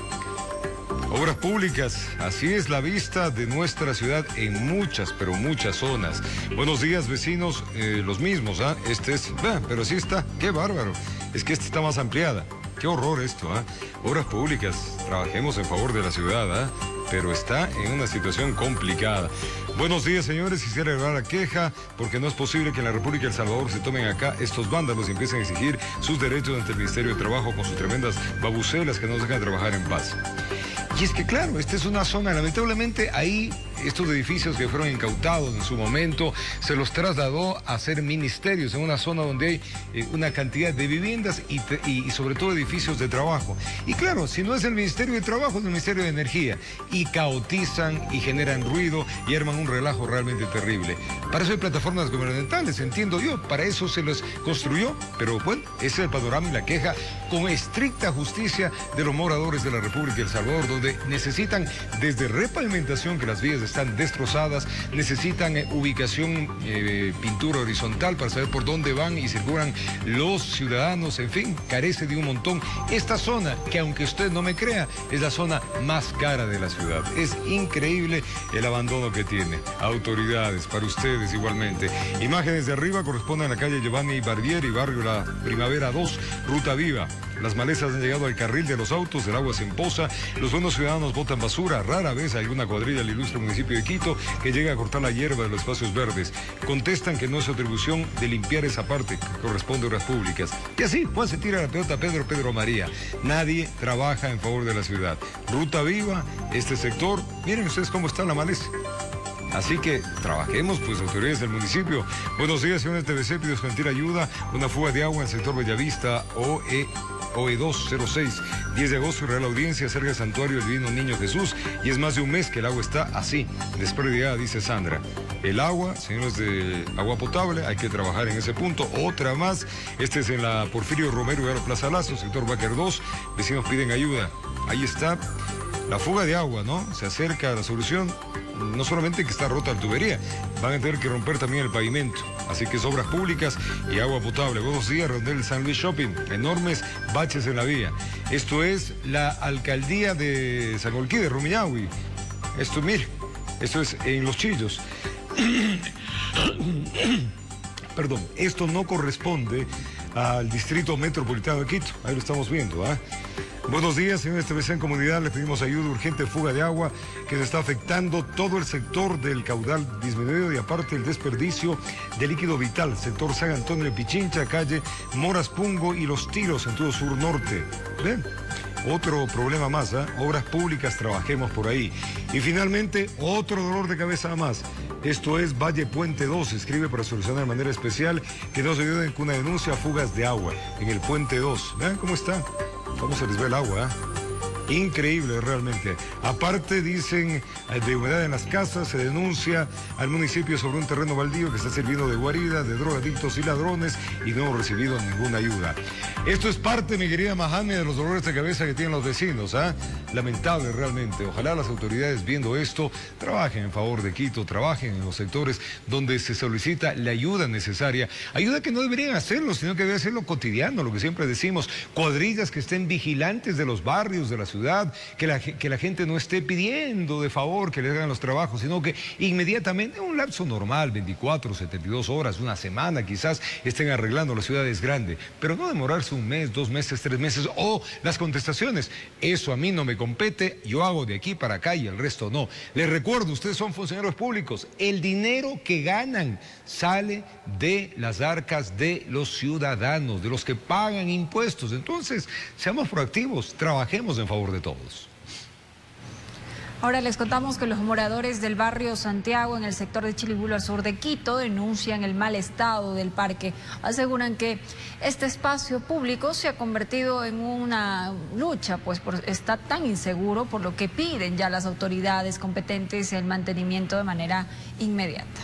Obras públicas, así es la vista de nuestra ciudad en muchas, pero muchas zonas. Buenos días, vecinos, eh, los mismos, ¿ah? ¿eh? Este es, vean, pero así está, qué bárbaro. Es que esta está más ampliada. Qué horror esto, ¿ah? ¿eh? Obras públicas, trabajemos en favor de la ciudad, ¿ah? ¿eh? pero está en una situación complicada. Buenos días, señores. Quisiera elevar la queja porque no es posible que en la República de El Salvador se tomen acá estos vándalos y empiecen a exigir sus derechos ante el Ministerio de Trabajo con sus tremendas babucelas que no nos dejan trabajar en paz. Y es que claro, esta es una zona, lamentablemente ahí estos edificios que fueron incautados en su momento se los trasladó a ser ministerios en una zona donde hay eh, una cantidad de viviendas y, y, y sobre todo edificios de trabajo. Y claro, si no es el Ministerio de Trabajo, es el Ministerio de Energía. Y caotizan y generan ruido y arman un relajo realmente terrible. Para eso hay plataformas gubernamentales, entiendo yo, para eso se les construyó. Pero bueno, ese es el panorama y la queja con estricta justicia de los moradores de la República de El Salvador, donde necesitan desde repavimentación, que las vías están destrozadas, necesitan eh, ubicación, eh, pintura horizontal para saber por dónde van y circulan los ciudadanos, en fin, carece de un montón. Esta zona, que aunque usted no me crea, es la zona más cara de la ciudad. Es increíble el abandono que tiene. Autoridades, para ustedes igualmente. Imágenes de arriba corresponden a la calle Giovanni Barbieri, barrio La Primavera dos, Ruta Viva. Las malezas han llegado al carril de los autos, el agua se empoza, los buenos ciudadanos botan basura, rara vez hay una cuadrilla del ilustre municipio de Quito que llega a cortar la hierba de los espacios verdes. Contestan que no es su atribución de limpiar esa parte que corresponde a obras públicas. Y así, Juan se tira la pelota a Pedro, Pedro María. Nadie trabaja en favor de la ciudad. Ruta Viva, este sector, miren ustedes cómo está la maleza. Así que trabajemos, pues, autoridades del municipio. Buenos días, señores T V C, pido gentil ayuda. Una fuga de agua en el sector Bellavista, O E O E dos cero seis, diez de agosto, Real Audiencia, cerca del Santuario del Divino Niño Jesús, y es más de un mes que el agua está así, desperdigada, dice Sandra. El agua, señores de agua potable, hay que trabajar en ese punto. Otra más, este es en la Porfirio Romero y Plaza Lazo, sector Báquer dos, vecinos piden ayuda. Ahí está la fuga de agua, ¿no? Se acerca a la solución. No solamente que está rota la tubería, van a tener que romper también el pavimento. Así que es obras públicas y agua potable. Buenos días, Rondel San Luis Shopping. Enormes baches en la vía. Esto es la alcaldía de Sangolquí, de Rumiñahui. Esto, mire, esto es en Los Chillos. Perdón, esto no corresponde al distrito metropolitano de Quito. Ahí lo estamos viendo, ¿ah? ¿eh? Buenos días, señores T V C en comunidad. Les pedimos ayuda urgente, fuga de agua que se está afectando todo el sector del caudal disminuido y aparte el desperdicio de líquido vital. Sector San Antonio de Pichincha, calle Moras Pungo y Los Tiros en todo sur norte. ¿Ven? Otro problema más, ¿eh? Obras públicas, trabajemos por ahí. Y finalmente, otro dolor de cabeza más. Esto es Valle Puente dos, escribe para solucionar de manera especial que no se ayuden con una denuncia a fugas de agua en el Puente dos. Vean cómo está, cómo se les ve el agua, ¿eh? Increíble realmente. Aparte dicen de humedad en las casas, se denuncia al municipio sobre un terreno baldío que está sirviendo de guarida de drogadictos y ladrones y no hemos recibido ninguna ayuda. Esto es parte, mi querida Mahame, de los dolores de cabeza que tienen los vecinos, ¿ah? ¿eh? Lamentable realmente. Ojalá las autoridades viendo esto trabajen en favor de Quito, trabajen en los sectores donde se solicita la ayuda necesaria. Ayuda que no deberían hacerlo, sino que debe hacerlo cotidiano, lo que siempre decimos. Cuadrillas que estén vigilantes de los barrios, de la ciudad. Ciudad, que la, que la gente no esté pidiendo de favor que le hagan los trabajos, sino que inmediatamente, en un lapso normal, veinticuatro, setenta y dos horas, una semana quizás, estén arreglando. La ciudad es grande, pero no demorarse un mes, dos meses, tres meses, o las contestaciones, eso a mí no me compete, yo hago de aquí para acá y el resto no. Les recuerdo, ustedes son funcionarios públicos, el dinero que ganan sale de las arcas de los ciudadanos, de los que pagan impuestos. Entonces, seamos proactivos, trabajemos en favor de todos. Ahora les contamos que los moradores del barrio Santiago en el sector de Chilibulo al sur de Quito denuncian el mal estado del parque. Aseguran que este espacio público se ha convertido en una lucha, pues por, está tan inseguro, por lo que piden ya las autoridades competentes el mantenimiento de manera inmediata.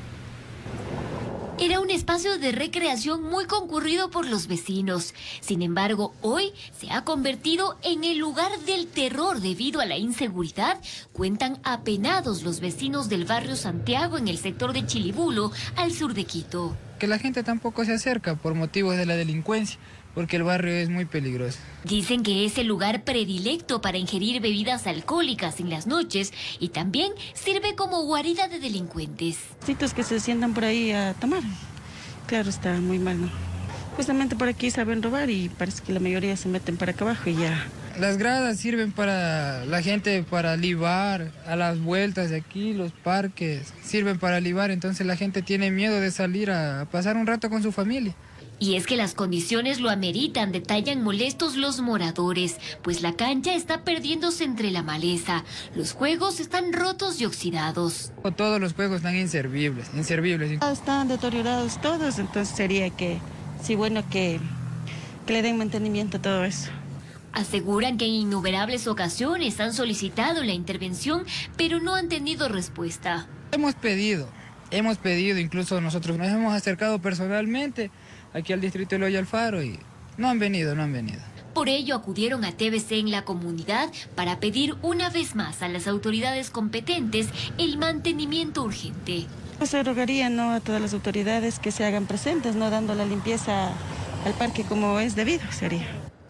Era un espacio de recreación muy concurrido por los vecinos. Sin embargo, hoy se ha convertido en el lugar del terror debido a la inseguridad. Cuentan apenados los vecinos del barrio Santiago en el sector de Chilibulo, al sur de Quito. Que la gente tampoco se acerca por motivos de la delincuencia, porque el barrio es muy peligroso. Dicen que es el lugar predilecto para ingerir bebidas alcohólicas en las noches y también sirve como guarida de delincuentes. Citos que se sientan por ahí a tomar. Claro, está muy mal, ¿no? Justamente por aquí saben robar y parece que la mayoría se meten para acá abajo y ya. Las gradas sirven para la gente, para libar a las vueltas de aquí, los parques, sirven para libar, entonces la gente tiene miedo de salir a pasar un rato con su familia. Y es que las condiciones lo ameritan, detallan molestos los moradores, pues la cancha está perdiéndose entre la maleza. Los juegos están rotos y oxidados. Todos los juegos están inservibles, inservibles. Están deteriorados todos, entonces sería que, sí, bueno, que, que le den mantenimiento a todo eso. Aseguran que en innumerables ocasiones han solicitado la intervención, pero no han tenido respuesta. Hemos pedido, hemos pedido, incluso nosotros nos hemos acercado personalmente aquí al distrito de Loya Alfaro y no han venido, no han venido. Por ello acudieron a T V C en la comunidad para pedir una vez más a las autoridades competentes el mantenimiento urgente. Pues se rogaría, ¿no?, a todas las autoridades que se hagan presentes, no dando la limpieza al parque como es debido, sería.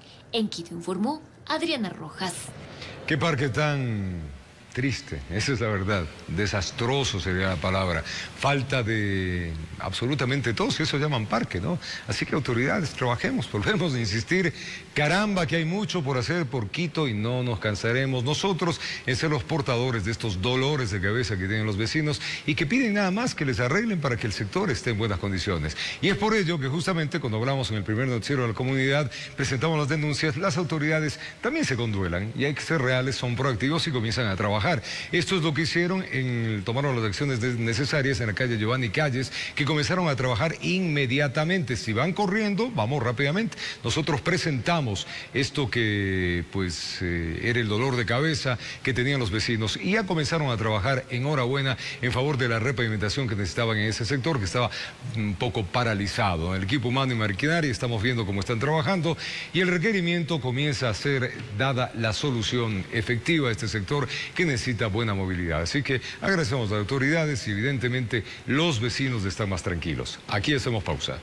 En Quito informó Adriana Rojas. Qué parque tan triste, esa es la verdad. Desastroso sería la palabra. Falta de absolutamente todo, si eso llaman parque, ¿no? Así que autoridades, trabajemos, volvemos a insistir. Caramba, que hay mucho por hacer por Quito y no nos cansaremos nosotros en ser los portadores de estos dolores de cabeza que tienen los vecinos y que piden nada más que les arreglen para que el sector esté en buenas condiciones. Y es por ello que justamente cuando hablamos en el primer noticiero de la comunidad, presentamos las denuncias, las autoridades también se conduelan y hay que ser reales, son proactivos y comienzan a trabajar. Esto es lo que hicieron, en, tomaron las acciones necesarias en la calle Giovanni Calles, que comenzaron a trabajar inmediatamente. Si van corriendo, vamos rápidamente. Nosotros presentamos esto que pues eh, era el dolor de cabeza que tenían los vecinos y ya comenzaron a trabajar en hora buena en favor de la repavimentación que necesitaban en ese sector que estaba un poco paralizado. El equipo humano y maquinaria estamos viendo cómo están trabajando y el requerimiento comienza a ser dada la solución efectiva a este sector que necesita buena movilidad. Así que agradecemos a las autoridades y evidentemente los vecinos están más tranquilos. Aquí hacemos pausa.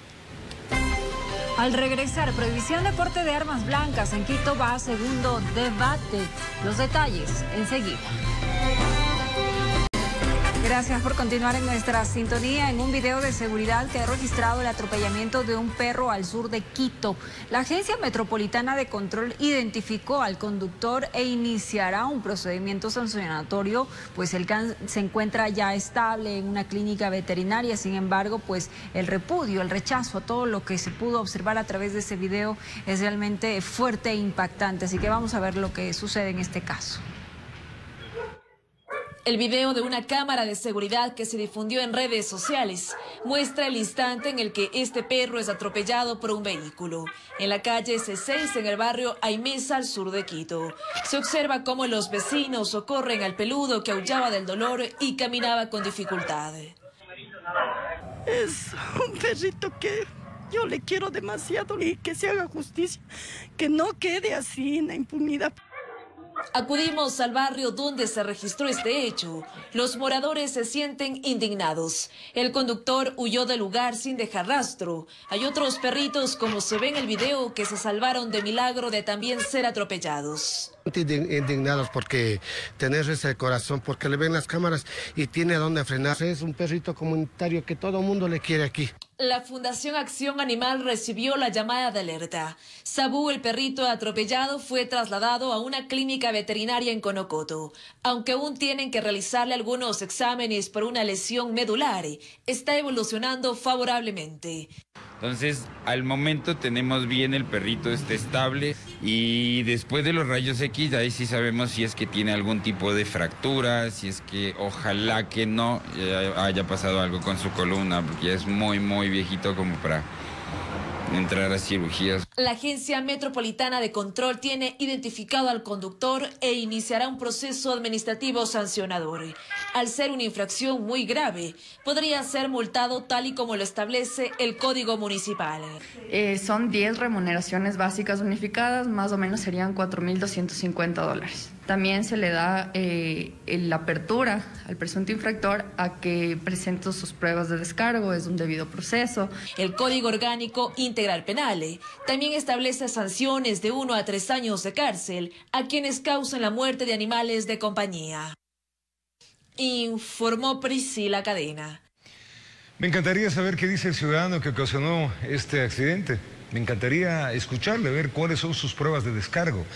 Al regresar, prohibición de porte de armas blancas en Quito va a segundo debate. Los detalles enseguida. Gracias por continuar en nuestra sintonía. En un video de seguridad que ha registrado el atropellamiento de un perro al sur de Quito, la Agencia Metropolitana de Control identificó al conductor e iniciará un procedimiento sancionatorio, pues el can se encuentra ya estable en una clínica veterinaria. Sin embargo, pues el repudio, el rechazo a todo lo que se pudo observar a través de ese video es realmente fuerte e impactante. Así que vamos a ver lo que sucede en este caso. El video de una cámara de seguridad que se difundió en redes sociales muestra el instante en el que este perro es atropellado por un vehículo en la calle C seis en el barrio Aimesa al sur de Quito. Se observa cómo los vecinos socorren al peludo que aullaba del dolor y caminaba con dificultad. Es un perrito que yo le quiero demasiado y que se haga justicia, que no quede así en la impunidad. Acudimos al barrio donde se registró este hecho. Los moradores se sienten indignados. El conductor huyó del lugar sin dejar rastro. Hay otros perritos, como se ve en el video, que se salvaron de milagro de también ser atropellados. Indignados porque tener ese corazón, porque le ven las cámaras y tiene a dónde frenarse. Es un perrito comunitario que todo el mundo le quiere aquí. La Fundación Acción Animal recibió la llamada de alerta. Sabú, el perrito atropellado, fue trasladado a una clínica veterinaria en Conocoto. Aunque aún tienen que realizarle algunos exámenes por una lesión medular, está evolucionando favorablemente. Entonces, al momento tenemos bien, el perrito está estable y después de los rayos X, ahí sí sabemos si es que tiene algún tipo de fractura, si es que ojalá que no haya pasado algo con su columna, porque ya es muy, muy viejito como para entrar a cirugías. La Agencia Metropolitana de Control tiene identificado al conductor e iniciará un proceso administrativo sancionador. Al ser una infracción muy grave, podría ser multado tal y como lo establece el Código Municipal. Eh, son diez remuneraciones básicas unificadas, más o menos serían cuatro mil doscientos cincuenta dólares. También se le da eh, la apertura al presunto infractor a que presente sus pruebas de descargo, es un debido proceso. El Código Orgánico Integral Penal también establece sanciones de uno a tres años de cárcel a quienes causen la muerte de animales de compañía. Informó Priscila Cadena. Me encantaría saber qué dice el ciudadano que ocasionó este accidente. Me encantaría escucharle, ver cuáles son sus pruebas de descargo.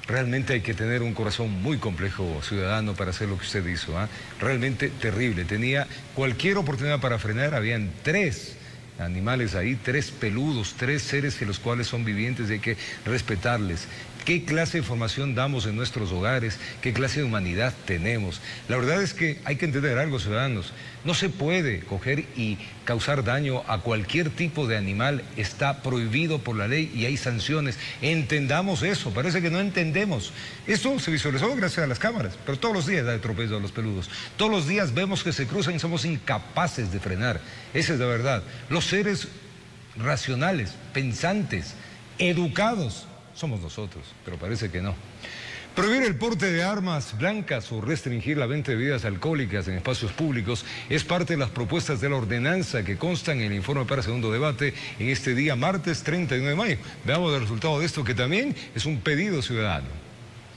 Realmente hay que tener un corazón muy complejo, ciudadano, para hacer lo que usted hizo. ¿eh? Realmente terrible. Tenía cualquier oportunidad para frenar. Habían tres animales ahí, tres peludos, tres seres que los cuales son vivientes y hay que respetarles. ¿Qué clase de formación damos en nuestros hogares? ¿Qué clase de humanidad tenemos? La verdad es que hay que entender algo, ciudadanos. No se puede coger y causar daño a cualquier tipo de animal. Está prohibido por la ley y hay sanciones. Entendamos eso. Parece que no entendemos. Esto se visualizó gracias a las cámaras, pero todos los días da atropello a los peludos. Todos los días vemos que se cruzan y somos incapaces de frenar. Esa es la verdad. Los seres racionales, pensantes, educados, somos nosotros, pero parece que no. Prohibir el porte de armas blancas o restringir la venta de bebidas alcohólicas en espacios públicos es parte de las propuestas de la ordenanza que constan en el informe para segundo debate en este día martes treinta y uno de mayo. Veamos el resultado de esto, que también es un pedido ciudadano.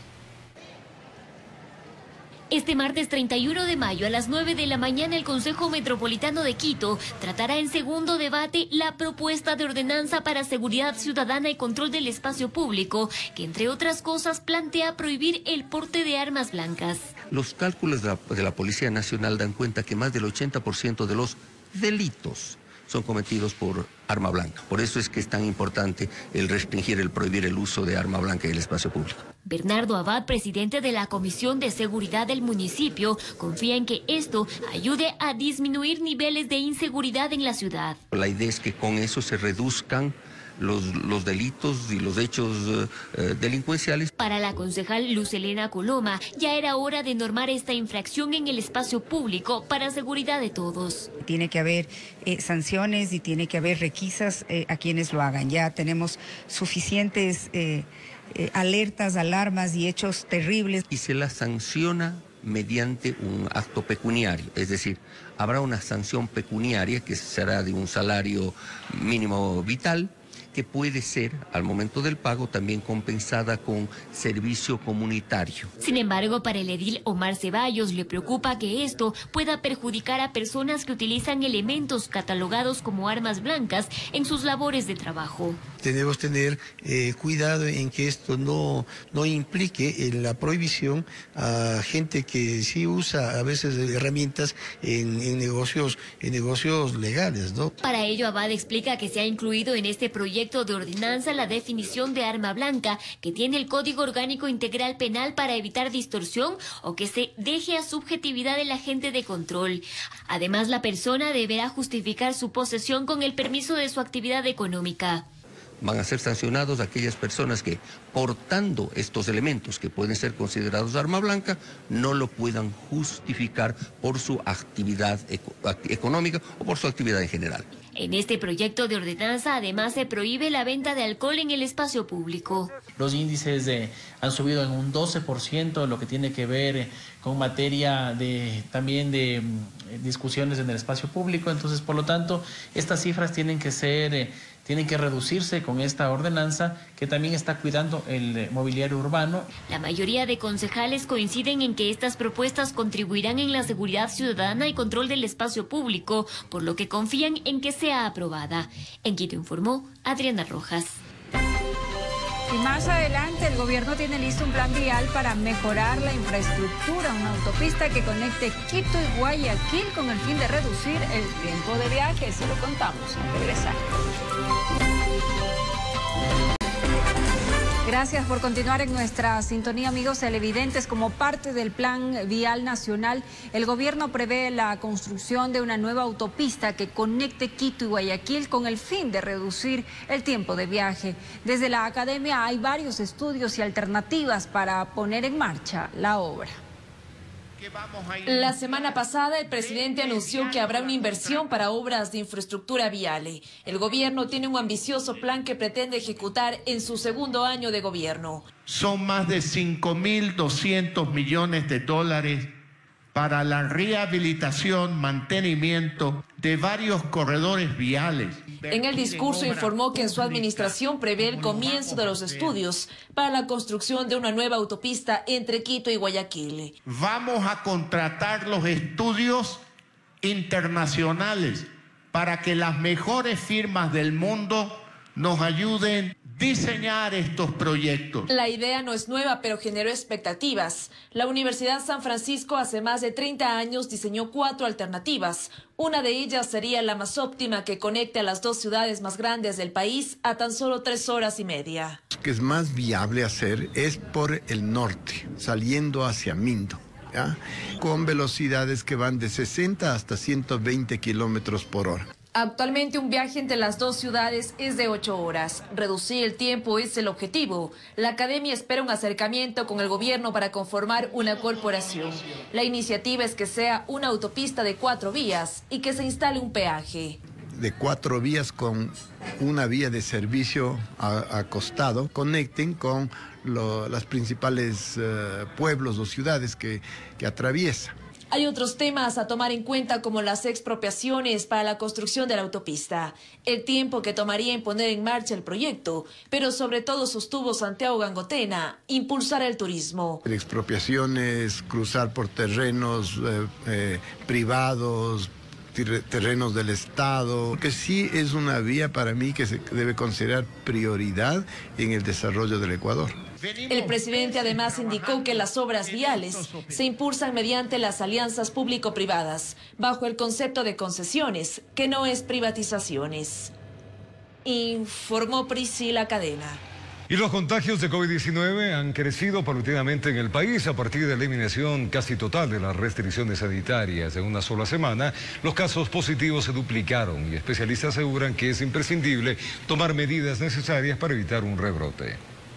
Este martes treinta y uno de mayo a las nueve de la mañana el Consejo Metropolitano de Quito tratará en segundo debate la propuesta de ordenanza para seguridad ciudadana y control del espacio público, que entre otras cosas plantea prohibir el porte de armas blancas. Los cálculos de la, de la Policía Nacional dan cuenta que más del ochenta por ciento de los delitos son cometidos por arma blanca. Por eso es que es tan importante el restringir, el prohibir el uso de arma blanca en el espacio público. Bernardo Abad, presidente de la Comisión de Seguridad del municipio, confía en que esto ayude a disminuir niveles de inseguridad en la ciudad. La idea es que con eso se reduzcan Los, los delitos y los hechos eh, delincuenciales. Para la concejal Luz Helena Coloma, ya era hora de normar esta infracción en el espacio público para seguridad de todos. Tiene que haber eh, sanciones y tiene que haber requisas eh, a quienes lo hagan. Ya tenemos suficientes eh, eh, alertas, alarmas y hechos terribles. Y se la sanciona mediante un acto pecuniario, es decir, habrá una sanción pecuniaria que será de un salario mínimo vital, que puede ser, al momento del pago, también compensada con servicio comunitario. Sin embargo, para el edil Omar Ceballos le preocupa que esto pueda perjudicar a personas que utilizan elementos catalogados como armas blancas en sus labores de trabajo. Tenemos que tener eh, cuidado en que esto no, no implique en la prohibición a gente que sí usa a veces herramientas en, en, negocios, en negocios legales, ¿no? Para ello, Abad explica que se ha incluido en este proyecto de ordenanza la definición de arma blanca que tiene el Código Orgánico Integral Penal para evitar distorsión o que se deje a subjetividad del agente de control. Además, la persona deberá justificar su posesión con el permiso de su actividad económica. Van a ser sancionados aquellas personas que, portando estos elementos que pueden ser considerados arma blanca, no lo puedan justificar por su actividad eco- económica o por su actividad en general. En este proyecto de ordenanza, además, se prohíbe la venta de alcohol en el espacio público. Los índices de, han subido en un doce por ciento, lo que tiene que ver con materia de también de mm, discusiones en el espacio público. Entonces, por lo tanto, estas cifras tienen que ser... Eh, tienen que reducirse con esta ordenanza que también está cuidando el mobiliario urbano. La mayoría de concejales coinciden en que estas propuestas contribuirán en la seguridad ciudadana y control del espacio público, por lo que confían en que sea aprobada. En Quito informó Adriana Rojas. Y más adelante el gobierno tiene listo un plan vial para mejorar la infraestructura, una autopista que conecte Quito y Guayaquil con el fin de reducir el tiempo de viaje. Se lo contamos al regresar. Gracias por continuar en nuestra sintonía, amigos televidentes. Como parte del Plan Vial Nacional, el gobierno prevé la construcción de una nueva autopista que conecte Quito y Guayaquil con el fin de reducir el tiempo de viaje. Desde la academia hay varios estudios y alternativas para poner en marcha la obra. La semana pasada el presidente anunció que habrá una inversión para obras de infraestructura vial. El gobierno tiene un ambicioso plan que pretende ejecutar en su segundo año de gobierno. Son más de cinco mil doscientos millones de dólares para la rehabilitación, mantenimiento de varios corredores viales. En el discurso informó que en su administración prevé el comienzo de los estudios para la construcción de una nueva autopista entre Quito y Guayaquil. Vamos a contratar los estudios internacionales para que las mejores firmas del mundo nos ayuden diseñar estos proyectos. La idea no es nueva, pero generó expectativas. La Universidad San Francisco hace más de treinta años diseñó cuatro alternativas. Una de ellas sería la más óptima, que conecte a las dos ciudades más grandes del país a tan solo tres horas y media. Lo que es más viable hacer es por el norte, saliendo hacia Mindo, ¿ya? Con velocidades que van de sesenta hasta ciento veinte kilómetros por hora. Actualmente un viaje entre las dos ciudades es de ocho horas. Reducir el tiempo es el objetivo. La academia espera un acercamiento con el gobierno para conformar una corporación. La iniciativa es que sea una autopista de cuatro vías y que se instale un peaje. De cuatro vías con una vía de servicio acostado, conecten con lo, las principales uh, pueblos o ciudades que, que atraviesa. Hay otros temas a tomar en cuenta, como las expropiaciones para la construcción de la autopista, el tiempo que tomaría en poner en marcha el proyecto, pero sobre todo, sostuvo Santiago Gangotena, impulsar el turismo. Expropiaciones, cruzar por terrenos eh, eh, privados, terrenos del Estado, que sí es una vía para mí que se debe considerar prioridad en el desarrollo del Ecuador. El presidente además indicó que las obras viales se impulsan mediante las alianzas público-privadas, bajo el concepto de concesiones, que no es privatizaciones. Informó Priscila Cadena. Y los contagios de COVID diecinueve han crecido paulatinamente en el país a partir de la eliminación casi total de las restricciones sanitarias. En una sola semana, los casos positivos se duplicaron y especialistas aseguran que es imprescindible tomar medidas necesarias para evitar un rebrote.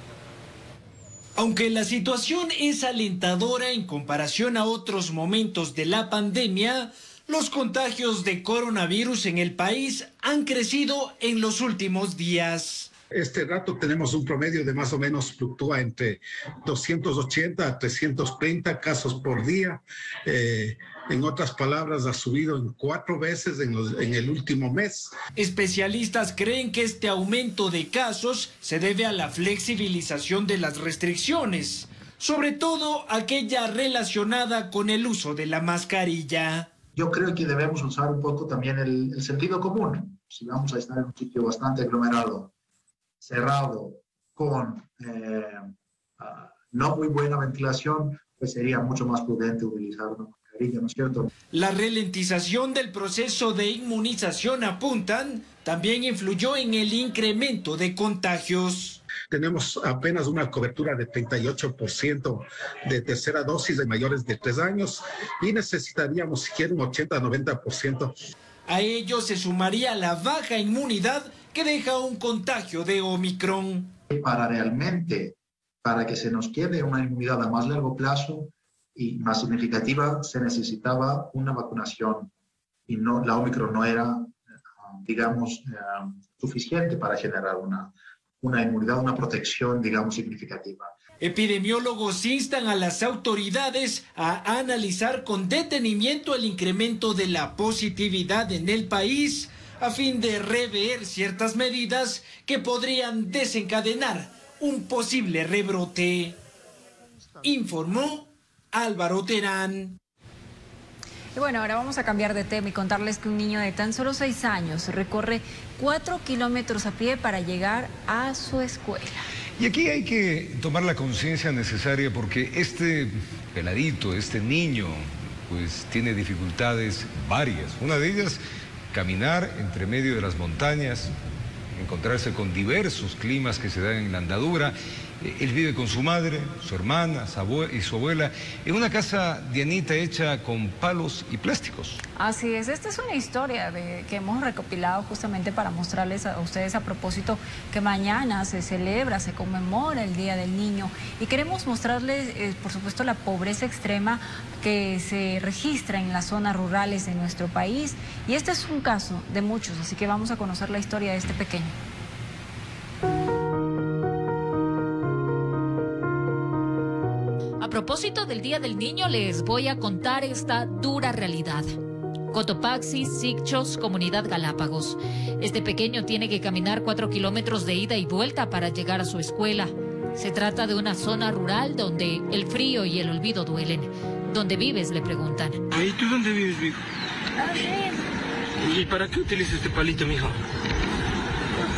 Aunque la situación es alentadora en comparación a otros momentos de la pandemia, los contagios de coronavirus en el país han crecido en los últimos días. Este rato tenemos un promedio de más o menos, fluctúa entre doscientos ochenta a trescientos treinta casos por día. Eh, en otras palabras, ha subido en cuatro veces en, los, en el último mes. Especialistas creen que este aumento de casos se debe a la flexibilización de las restricciones, sobre todo aquella relacionada con el uso de la mascarilla. Yo creo que debemos usar un poco también el, el sentido común. Si vamos a estar en un sitio bastante aglomerado, cerrado, con eh, uh, no muy buena ventilación, pues sería mucho más prudente utilizar una mascarilla, ¿no es cierto? La ralentización del proceso de inmunización, apuntan, también influyó en el incremento de contagios. Tenemos apenas una cobertura de treinta y ocho por ciento de tercera dosis de mayores de tres años y necesitaríamos siquiera un ochenta a noventa por ciento. A ello se sumaría la baja inmunidad que deja un contagio de Omicron. Para realmente, para que se nos quede una inmunidad a más largo plazo y más significativa, se necesitaba una vacunación y no, la Omicron no era, digamos, suficiente para generar una, una inmunidad, una protección, digamos, significativa. Epidemiólogos instan a las autoridades a analizar con detenimiento el incremento de la positividad en el país, a fin de rever ciertas medidas que podrían desencadenar un posible rebrote. Informó Álvaro Terán. Y bueno, ahora vamos a cambiar de tema y contarles que un niño de tan solo seis años recorre cuatro kilómetros a pie para llegar a su escuela. Y aquí hay que tomar la conciencia necesaria, porque este peladito, este niño, pues tiene dificultades varias. Una de ellas, caminar entre medio de las montañas, encontrarse con diversos climas que se dan en la andadura. Él vive con su madre, su hermana y su abuela en una casa, Dianita, hecha con palos y plásticos. Así es, esta es una historia de, que hemos recopilado justamente para mostrarles a ustedes a propósito que mañana se celebra, se conmemora el Día del Niño y queremos mostrarles, eh, por supuesto, la pobreza extrema que se registra en las zonas rurales de nuestro país, y este es un caso de muchos, así que vamos a conocer la historia de este pequeño. A propósito del Día del Niño, les voy a contar esta dura realidad. Cotopaxi, Sicchos, Comunidad Galápagos. Este pequeño tiene que caminar cuatro kilómetros de ida y vuelta para llegar a su escuela. Se trata de una zona rural donde el frío y el olvido duelen. ¿Dónde vives?, le preguntan. ¿Y tú dónde vives, mijo? ¿Y para qué utilizas este palito, mijo?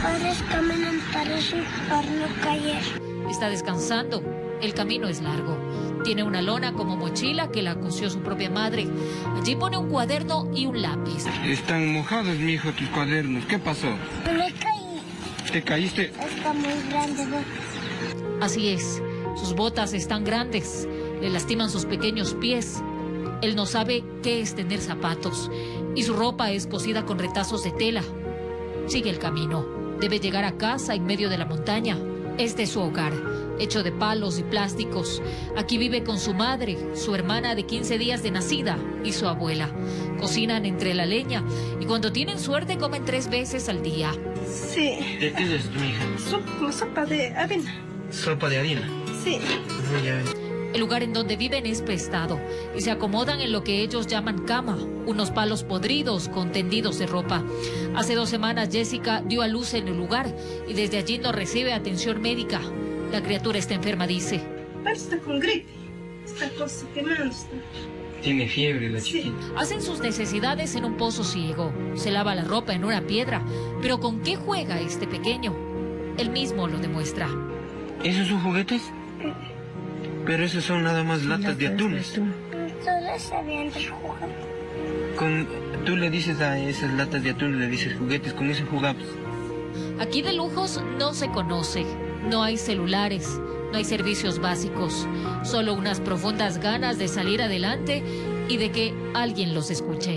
padres caminan para sí, para no caer. Está descansando. El camino es largo. Tiene una lona como mochila que la cosió su propia madre. Allí pone un cuaderno y un lápiz. Están mojados, mi hijo, tus cuadernos. ¿Qué pasó? Me caí. ¿Te caíste? Está muy grande, ¿no? Así es. Sus botas están grandes. Le lastiman sus pequeños pies. Él no sabe qué es tener zapatos. Y su ropa es cosida con retazos de tela. Sigue el camino. Debe llegar a casa en medio de la montaña. Este es su hogar, hecho de palos y plásticos. Aquí vive con su madre, su hermana de quince días de nacida y su abuela. Cocinan entre la leña y cuando tienen suerte comen tres veces al día. Sí. ¿Qué es tu hija? Sopa, sopa de harina. ¿Sopa de harina? Sí. Muy bien. El lugar en donde viven es prestado y se acomodan en lo que ellos llaman cama, unos palos podridos con tendidos de ropa. Hace dos semanas Jessica dio a luz en el lugar y desde allí no recibe atención médica. La criatura está enferma, dice. Está con gripe, está cosa quemando. Tiene fiebre la chiquita. Sí. Hacen sus necesidades en un pozo ciego, se lava la ropa en una piedra, pero ¿con qué juega este pequeño? Él mismo lo demuestra. ¿Esos son juguetes? Pero esos son nada más latas de atunes. Solo sabían de jugar. Con, tú le dices a esas latas de atún, le dices juguetes, con eso jugamos. Aquí de lujos no se conoce, no hay celulares, no hay servicios básicos, solo unas profundas ganas de salir adelante y de que alguien los escuche.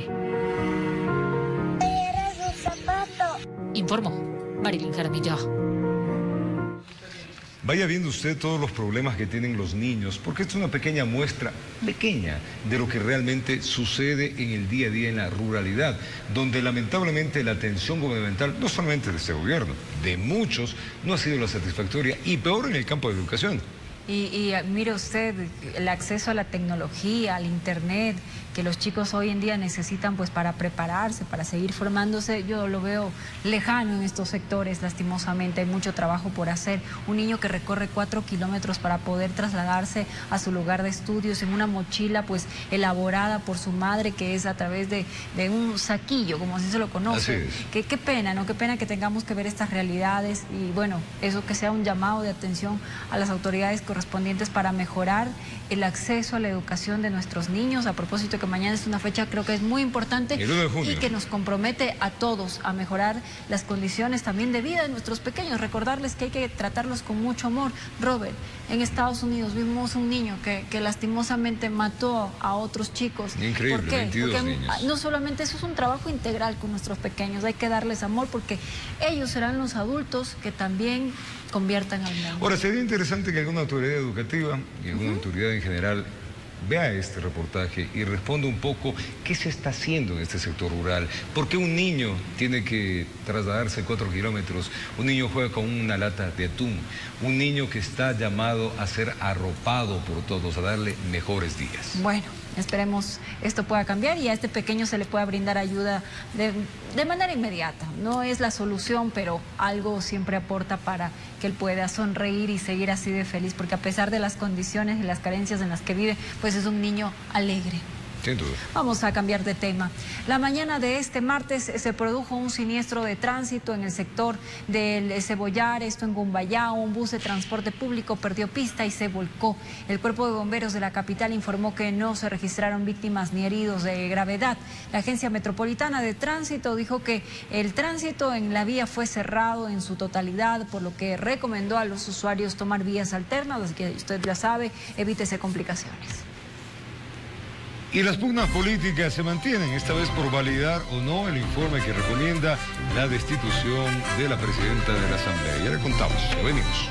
Eres un zapato. Informó Marilyn Jaramillo. Vaya viendo usted todos los problemas que tienen los niños, porque esto es una pequeña muestra, pequeña, de lo que realmente sucede en el día a día en la ruralidad, donde lamentablemente la atención gubernamental, no solamente de este gobierno, de muchos, no ha sido la satisfactoria, y peor en el campo de educación. Y, y mire usted, el acceso a la tecnología, al internet, que los chicos hoy en día necesitan pues para prepararse, para seguir formándose, yo lo veo lejano en estos sectores, lastimosamente, hay mucho trabajo por hacer. Un niño que recorre cuatro kilómetros para poder trasladarse a su lugar de estudios en una mochila pues elaborada por su madre, que es a través de, de un saquillo, como así se lo conoce. Qué, qué pena, ¿no? Qué pena que tengamos que ver estas realidades y bueno, eso que sea un llamado de atención a las autoridades correspondientes para mejorar el acceso a la educación de nuestros niños. A propósito que mañana es una fecha creo que es muy importante y que nos compromete a todos a mejorar las condiciones también de vida de nuestros pequeños. Recordarles que hay que tratarlos con mucho amor. Robert, en Estados Unidos vimos un niño que, que lastimosamente mató a otros chicos. Increíble, ¿Por qué? veintidós Porque niños. no solamente eso es un trabajo integral con nuestros pequeños, hay que darles amor porque ellos serán los adultos que también conviertan al mundo. Ahora, sería interesante que alguna autoridad educativa y alguna uh-huh. autoridad en general vea este reportaje y responda un poco qué se está haciendo en este sector rural. ¿Por qué un niño tiene que trasladarse cuatro kilómetros? Un niño juega con una lata de atún. Un niño que está llamado a ser arropado por todos, a darle mejores días. Bueno, esperemos esto pueda cambiar y a este pequeño se le pueda brindar ayuda de, de manera inmediata. No es la solución, pero algo siempre aporta para que él pueda sonreír y seguir así de feliz, porque a pesar de las condiciones y las carencias en las que vive, pues es un niño alegre. Sin duda. Vamos a cambiar de tema. La mañana de este martes se produjo un siniestro de tránsito en el sector del Cebollar, esto en Gumbayao. Un bus de transporte público perdió pista y se volcó. El Cuerpo de Bomberos de la capital informó que no se registraron víctimas ni heridos de gravedad. La Agencia Metropolitana de Tránsito dijo que el tránsito en la vía fue cerrado en su totalidad, por lo que recomendó a los usuarios tomar vías alternas, así que usted ya sabe, evítese complicaciones. Y las pugnas políticas se mantienen, esta vez por validar o no el informe que recomienda la destitución de la presidenta de la Asamblea. Ya le contamos, lo venimos.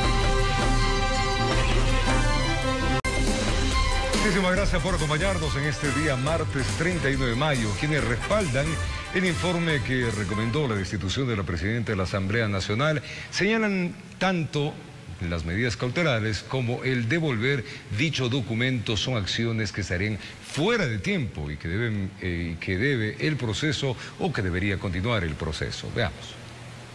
Muchísimas gracias por acompañarnos en este día martes treinta y uno de mayo. Quienes respaldan el informe que recomendó la destitución de la presidenta de la Asamblea Nacional señalan tanto las medidas cautelares como el devolver dicho documento son acciones que estarían fuera de tiempo y que deben eh, que debe el proceso o que debería continuar el proceso. Veamos.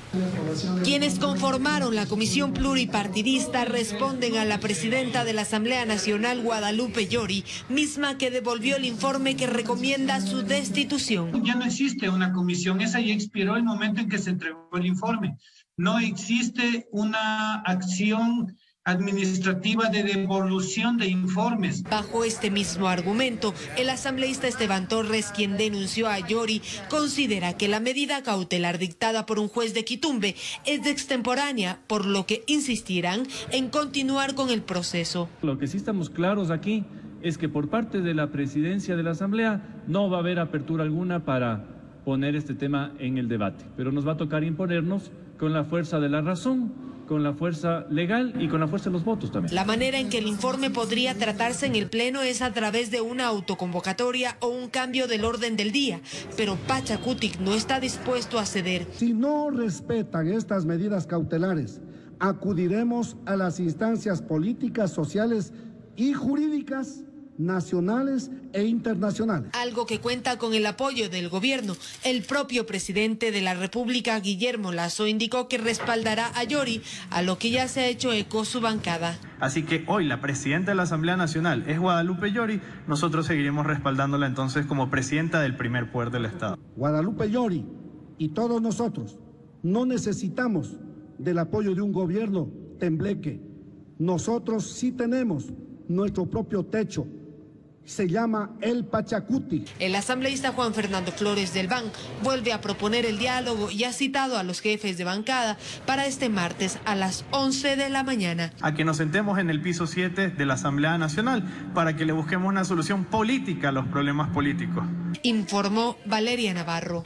Quienes conformaron la comisión pluripartidista responden a la presidenta de la Asamblea Nacional, Guadalupe Llori, misma que devolvió el informe que recomienda su destitución. Ya no existe una comisión, esa ya expiró el momento en que se entregó el informe. No existe una acción administrativa de devolución de informes. Bajo este mismo argumento, el asambleísta Esteban Torres, quien denunció a Llori, considera que la medida cautelar dictada por un juez de Quitumbe es extemporánea, por lo que insistirán en continuar con el proceso. Lo que sí estamos claros aquí es que por parte de la presidencia de la Asamblea no va a haber apertura alguna para poner este tema en el debate, pero nos va a tocar imponernos con la fuerza de la razón, con la fuerza legal y con la fuerza de los votos también. La manera en que el informe podría tratarse en el Pleno es a través de una autoconvocatoria o un cambio del orden del día, pero Pachacutic no está dispuesto a ceder. Si no respetan estas medidas cautelares, acudiremos a las instancias políticas, sociales y jurídicas nacionales e internacionales. Algo que cuenta con el apoyo del gobierno. El propio presidente de la República, Guillermo Lasso, indicó que respaldará a Llori, a lo que ya se ha hecho eco su bancada. Así que hoy la presidenta de la Asamblea Nacional es Guadalupe Llori, nosotros seguiremos respaldándola entonces como presidenta del primer poder del Estado. Guadalupe Llori y todos nosotros no necesitamos del apoyo de un gobierno tembleque. Nosotros sí tenemos nuestro propio techo. Se llama el Pachacutic. El asambleísta Juan Fernando Flores del B A N vuelve a proponer el diálogo y ha citado a los jefes de bancada para este martes a las once de la mañana. A que nos sentemos en el piso siete de la Asamblea Nacional para que le busquemos una solución política a los problemas políticos. Informó Valeria Navarro.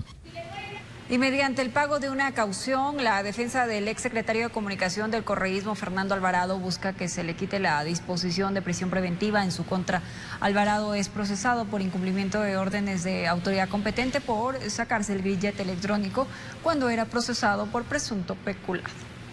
Y mediante el pago de una caución, la defensa del exsecretario de Comunicación del correísmo, Fernando Alvarado, busca que se le quite la disposición de prisión preventiva en su contra. Alvarado es procesado por incumplimiento de órdenes de autoridad competente por sacarse el grillete electrónico cuando era procesado por presunto peculado.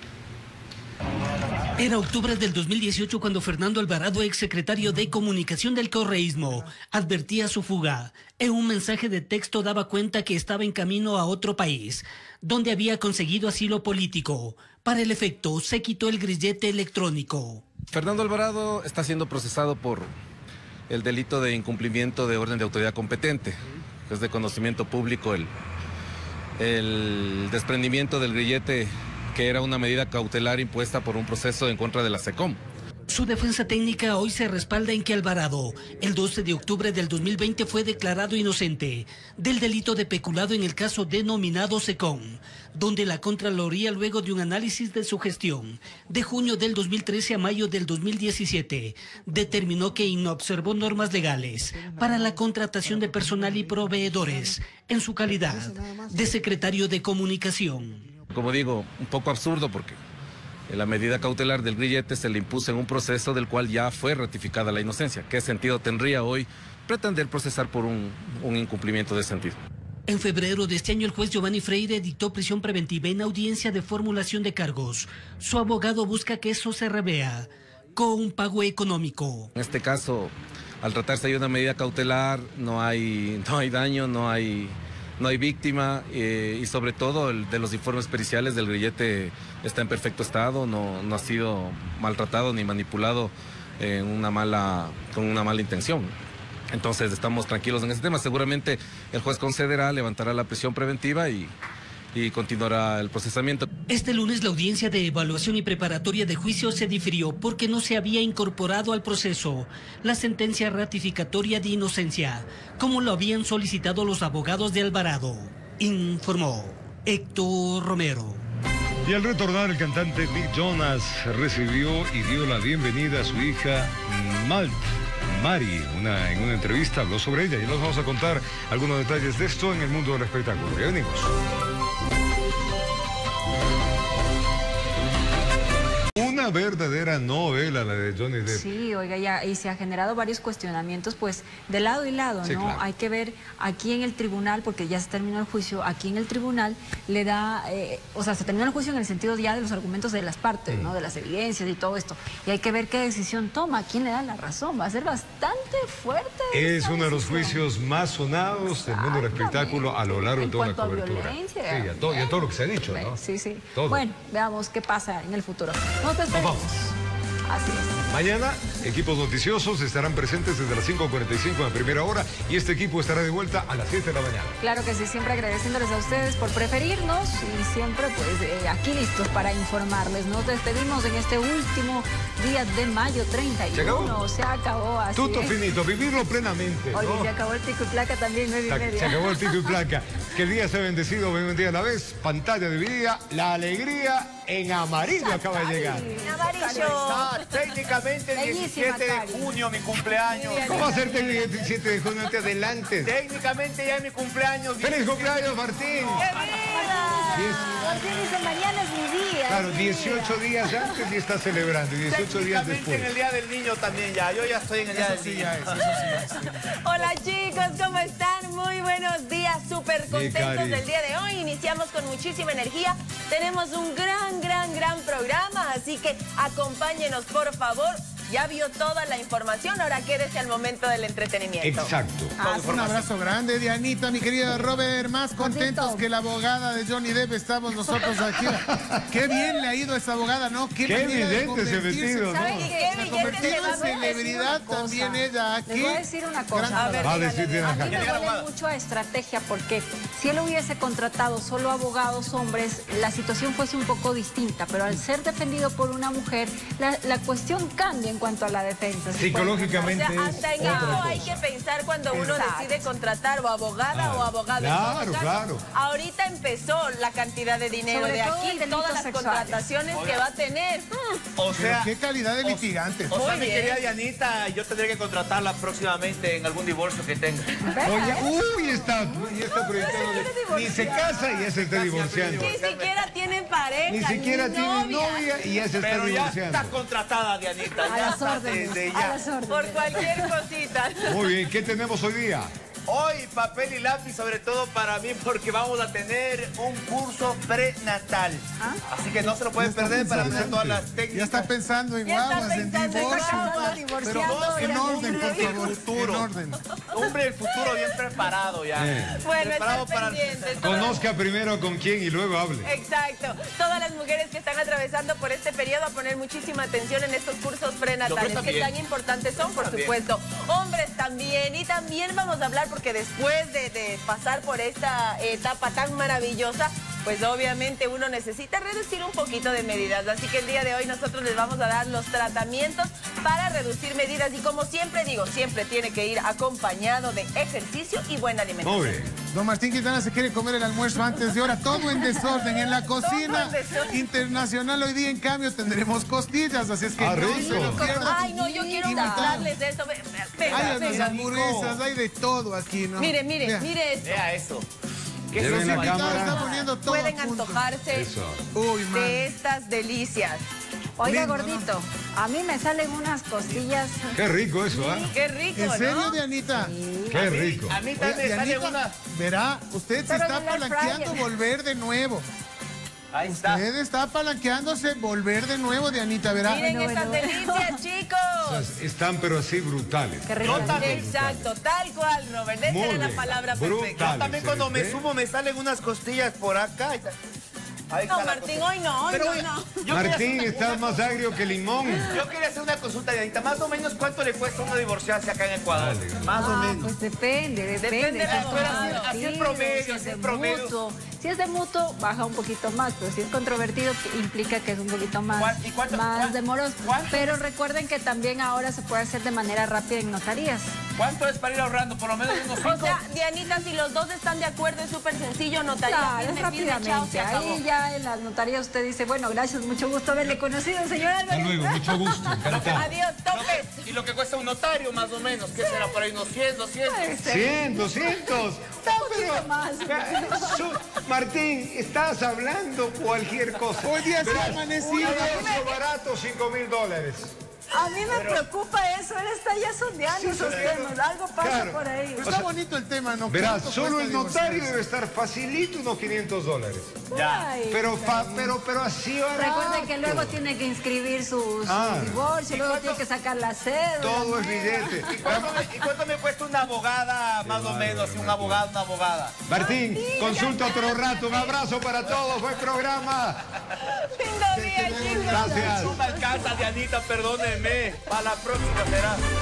Era octubre del dos mil dieciocho cuando Fernando Alvarado, exsecretario de Comunicación del correísmo, advertía su fuga. En un mensaje de texto daba cuenta que estaba en camino a otro país, donde había conseguido asilo político. Para el efecto, se quitó el grillete electrónico. Fernando Alvarado está siendo procesado por el delito de incumplimiento de orden de autoridad competente. Es de conocimiento público el, el desprendimiento del grillete, que era una medida cautelar impuesta por un proceso en contra de la SECOM. Su defensa técnica hoy se respalda en que Alvarado, el doce de octubre del dos mil veinte, fue declarado inocente del delito de peculado en el caso denominado SECOM, donde la Contraloría, luego de un análisis de su gestión de junio del dos mil trece a mayo del dos mil diecisiete, determinó que inobservó normas legales para la contratación de personal y proveedores en su calidad de secretario de Comunicación. Como digo, un poco absurdo porque la medida cautelar del grillete se le impuso en un proceso del cual ya fue ratificada la inocencia. ¿Qué sentido tendría hoy pretender procesar por un, un incumplimiento de sentido? En febrero de este año, el juez Giovanni Freire dictó prisión preventiva en audiencia de formulación de cargos. Su abogado busca que eso se revea con un pago económico. En este caso, al tratarse de una medida cautelar, no hay, no hay daño, no hay... No hay víctima eh, y sobre todo el de los informes periciales del grillete está en perfecto estado, no, no ha sido maltratado ni manipulado en una mala, con una mala intención. Entonces estamos tranquilos en ese tema. Seguramente el juez concederá, levantará la prisión preventiva y, y continuará el procesamiento. Este lunes la audiencia de evaluación y preparatoria de juicio se difirió porque no se había incorporado al proceso la sentencia ratificatoria de inocencia, como lo habían solicitado los abogados de Alvarado, informó Héctor Romero. Y al retornar, el cantante Nick Jonas recibió y dio la bienvenida a su hija Malt. Mari, una, en una entrevista habló sobre ella y nos vamos a contar algunos detalles de esto en el mundo del espectáculo. Ya venimos. una verdadera novela la de Johnny Depp. Sí, oiga, ya, y se ha generado varios cuestionamientos, pues, de lado y lado, Sí, ¿no? claro. Hay que ver aquí en el tribunal, porque ya se terminó el juicio, aquí en el tribunal le da, eh, o sea, se terminó el juicio en el sentido ya de los argumentos de las partes, ¿no? De las evidencias y todo esto. Y hay que ver qué decisión toma, quién le da la razón. Va a ser bastante fuerte. Es esa uno de los decisión. juicios más sonados del mundo del espectáculo a lo largo de En toda la cuanto a cobertura. violencia. Sí, a todo, y a todo lo que se ha dicho, ¿no? Sí, sí. Todo. Bueno, veamos qué pasa en el futuro. Nos despedimos. Así es. Mañana, equipos noticiosos estarán presentes desde las cinco cuarenta y cinco en la primera hora y este equipo estará de vuelta a las siete de la mañana. Claro que sí, siempre agradeciéndoles a ustedes por preferirnos y siempre pues eh, aquí listos para informarles. Nos despedimos en este último día de mayo treinta y uno. ¿Se acabó? Se acabó, así Tutto es. finito, vivirlo plenamente. Oye, ¿no? se acabó el pico y placa también, nueve y Se, media. se acabó el pico y placa. Que el día sea bendecido, ven un día a la vez. Pantalla dividida, la alegría en amarillo acaba de llegar. Amarillo. Técnicamente el diecisiete de junio, mi cumpleaños. ¿Cómo va a ser técnicamente el diecisiete de junio? No te adelantes. Técnicamente ya es mi cumpleaños. ¡Feliz cumpleaños, Martín! Martín dice, mañana es mi día. Claro, dieciocho días antes y está celebrando, y dieciocho días Técnicamente después. en el Día del Niño también ya. Yo ya estoy en el Día del Niño. Hola chicos, ¿cómo están? Muy buenos días, súper contentos Cari. del día de hoy. Iniciamos con muchísima energía. Tenemos un gran, gran, gran programa, así que acompáñenos por favor. Ya vio toda la información, ahora quédese al momento del entretenimiento. Exacto. Ah, Un abrazo grande, Dianita, mi querida Robert. Más contentos que la abogada de Johnny Depp estamos nosotros aquí. Qué bien le ha ido a esa abogada, ¿no? Qué manera de evidente ese convertirse. vestido, ¿no? ¿Saben qué? Se ha Billete convertido le en va a decir celebridad una también cosa. ella aquí. Les voy a decir una cosa. A ver, Va a dígale, decir, A mí dígale. me huele mucho a estrategia porque si él hubiese contratado solo abogados hombres, la situación fuese un poco distinta, pero al ser defendido por una mujer, la, la cuestión cambia en cuanto a la defensa. ¿sí? Psicológicamente O sea, hasta en es eso otra hay cosa. que pensar cuando uno Exacto. decide contratar o abogada Claro. o abogado. En Claro, todo caso, claro. Ahorita empezó la cantidad de dinero Sobre de todo aquí, en delitos todas las sexuales. contrataciones que va a tener. Mm. O sea, Qué calidad de litigante. o sea, Muy mi bien. querida Dianita, yo tendré que contratarla próximamente en algún divorcio que tenga. Oye, uy, está, ya está proyectando. Ni se casa y ya se está divorciando. Ni siquiera tienen pareja, Ni siquiera tiene novia. novia y ya se está Pero ya divorciando. está contratada, Dianita. A Ya las está órdenes, desde a ya. las órdenes. Por cualquier cosita. Muy bien, ¿qué tenemos hoy día? Hoy papel y lápiz, sobre todo para mí, porque vamos a tener un curso prenatal. Así que no se lo pueden perder para tener todas las técnicas. Ya está pensando en Ya está guaguas, en pensando en divorcio. guaguas, Pero divorciando, en ya orden, por hombre. favor. En orden. Hombre, el futuro bien preparado ya. Eh. Bueno, Preparado están para- pendientes. todas- Conozca primero con quién y luego hable. Exacto. Todas las mujeres que están atravesando por este periodo a poner muchísima atención en estos cursos prenatales. Hombres Que también. tan importantes son, por También. supuesto. Hombres también. Y también vamos a hablar porque después de, de pasar por esta etapa tan maravillosa, pues obviamente uno necesita reducir un poquito de medidas. Así que el día de hoy nosotros les vamos a dar los tratamientos para reducir medidas. Y como siempre digo, siempre tiene que ir acompañado de ejercicio y buena alimentación. Muy bien. Don Martín Quintana se quiere comer el almuerzo antes de hora. Todo en desorden. En la cocina Todo en desorden. internacional hoy día, en cambio, tendremos costillas. Así es que Ah, no rico. se lo pierdan. Ay, no, yo quiero Y Martín, mostrarles de eso. Ve- ve- hay venga, las venga. hamburguesas, hay de todo aquí, ¿no? Mire, mire, Vea. mire esto. Vea eso. ¿Qué Lleven es la eso? cámara. Está poniendo todo Pueden a punto. antojarse Eso. Uy, man. de estas delicias. Oiga, Lindo, gordito, a mí me salen unas costillas. Qué rico eso, ¿ah? Qué rico, ¿En serio, ¿no? Dianita? Qué rico. A mí Oiga, también me sale Dianita, una. verá, usted se Pero está en el air palanqueando fryer. volver de nuevo. Ahí está. Usted está palanqueándose volver de nuevo, Dianita, verá. Miren Bueno, estas bueno, delicias, O sea, chicos. están pero así brutales. Qué rico. Yo también. Exacto, tal cual, Robert. Esa Muy era la bien. palabra Brutal. perfecta. Yo también cuando ¿se me ve? sumo me salen unas costillas por acá. Ahí No, está la Martín, cosa. hoy no, hoy Pero, no, oye, no. yo quería Martín, hacer una- estás más agrio que limón. Yo quería hacer una consulta, Dianita. Más o menos, ¿cuánto le cuesta a uno divorciarse acá en Ecuador? Dale. Más o Ah, menos. pues depende, depende. Depende de la Si es escuela, así- así el controvertido, promedio, si es así de el promedio. mutuo. Si es de mutuo, baja un poquito más, pero si es controvertido, implica que es un poquito más, ¿Cuál- y cuánto- más cuál- demoroso. cuánto? Pero recuerden que también ahora se puede hacer de manera rápida en notarías. ¿Cuánto es para ir ahorrando? Por lo menos unos cinco. O sea, Dianita, si los dos están de acuerdo, es súper sencillo, notaría. Claro, firme, es firme, rápidamente. chao, se acabó. Ahí ya en la notaría usted dice, bueno, gracias, mucho gusto haberle conocido, señor Álvarez. Hasta luego, mucho gusto. Encantado. Adiós, tope. Y lo que cuesta un notario, más o menos, ¿qué será? Por ahí unos cien, doscientos. cien, doscientos. Un poquito más. Su- Martín, estás hablando cualquier cosa. Hoy día se ha Verás, amanecido. Un negocio barato, cinco mil dólares. A mí me preocupa eso, él está ya sondeando Sí, esos sondeando. temas, algo pasa Claro. por ahí. Pero O está sea, bonito el tema, ¿no? Verás, ¿Cuánto solo cuesta el notario divorciarse? debe estar facilito unos quinientos dólares. Ya. Ay, Pero, fa- pero, pero así barato. recuerden que luego tiene que inscribir su, su Ah. divorcio, ¿Y luego cuánto? tiene que sacar la cédula. Todo es billete. ¿Y cuánto, me, ¿Y cuánto me cuesta una abogada, más o menos? Un abogado, una abogada. Martín, consulta otro rato. Un abrazo para todos. Buen programa. Lindo día, chicos. Gracias. No me alcanza, Dianita, perdónenme. Para la próxima será.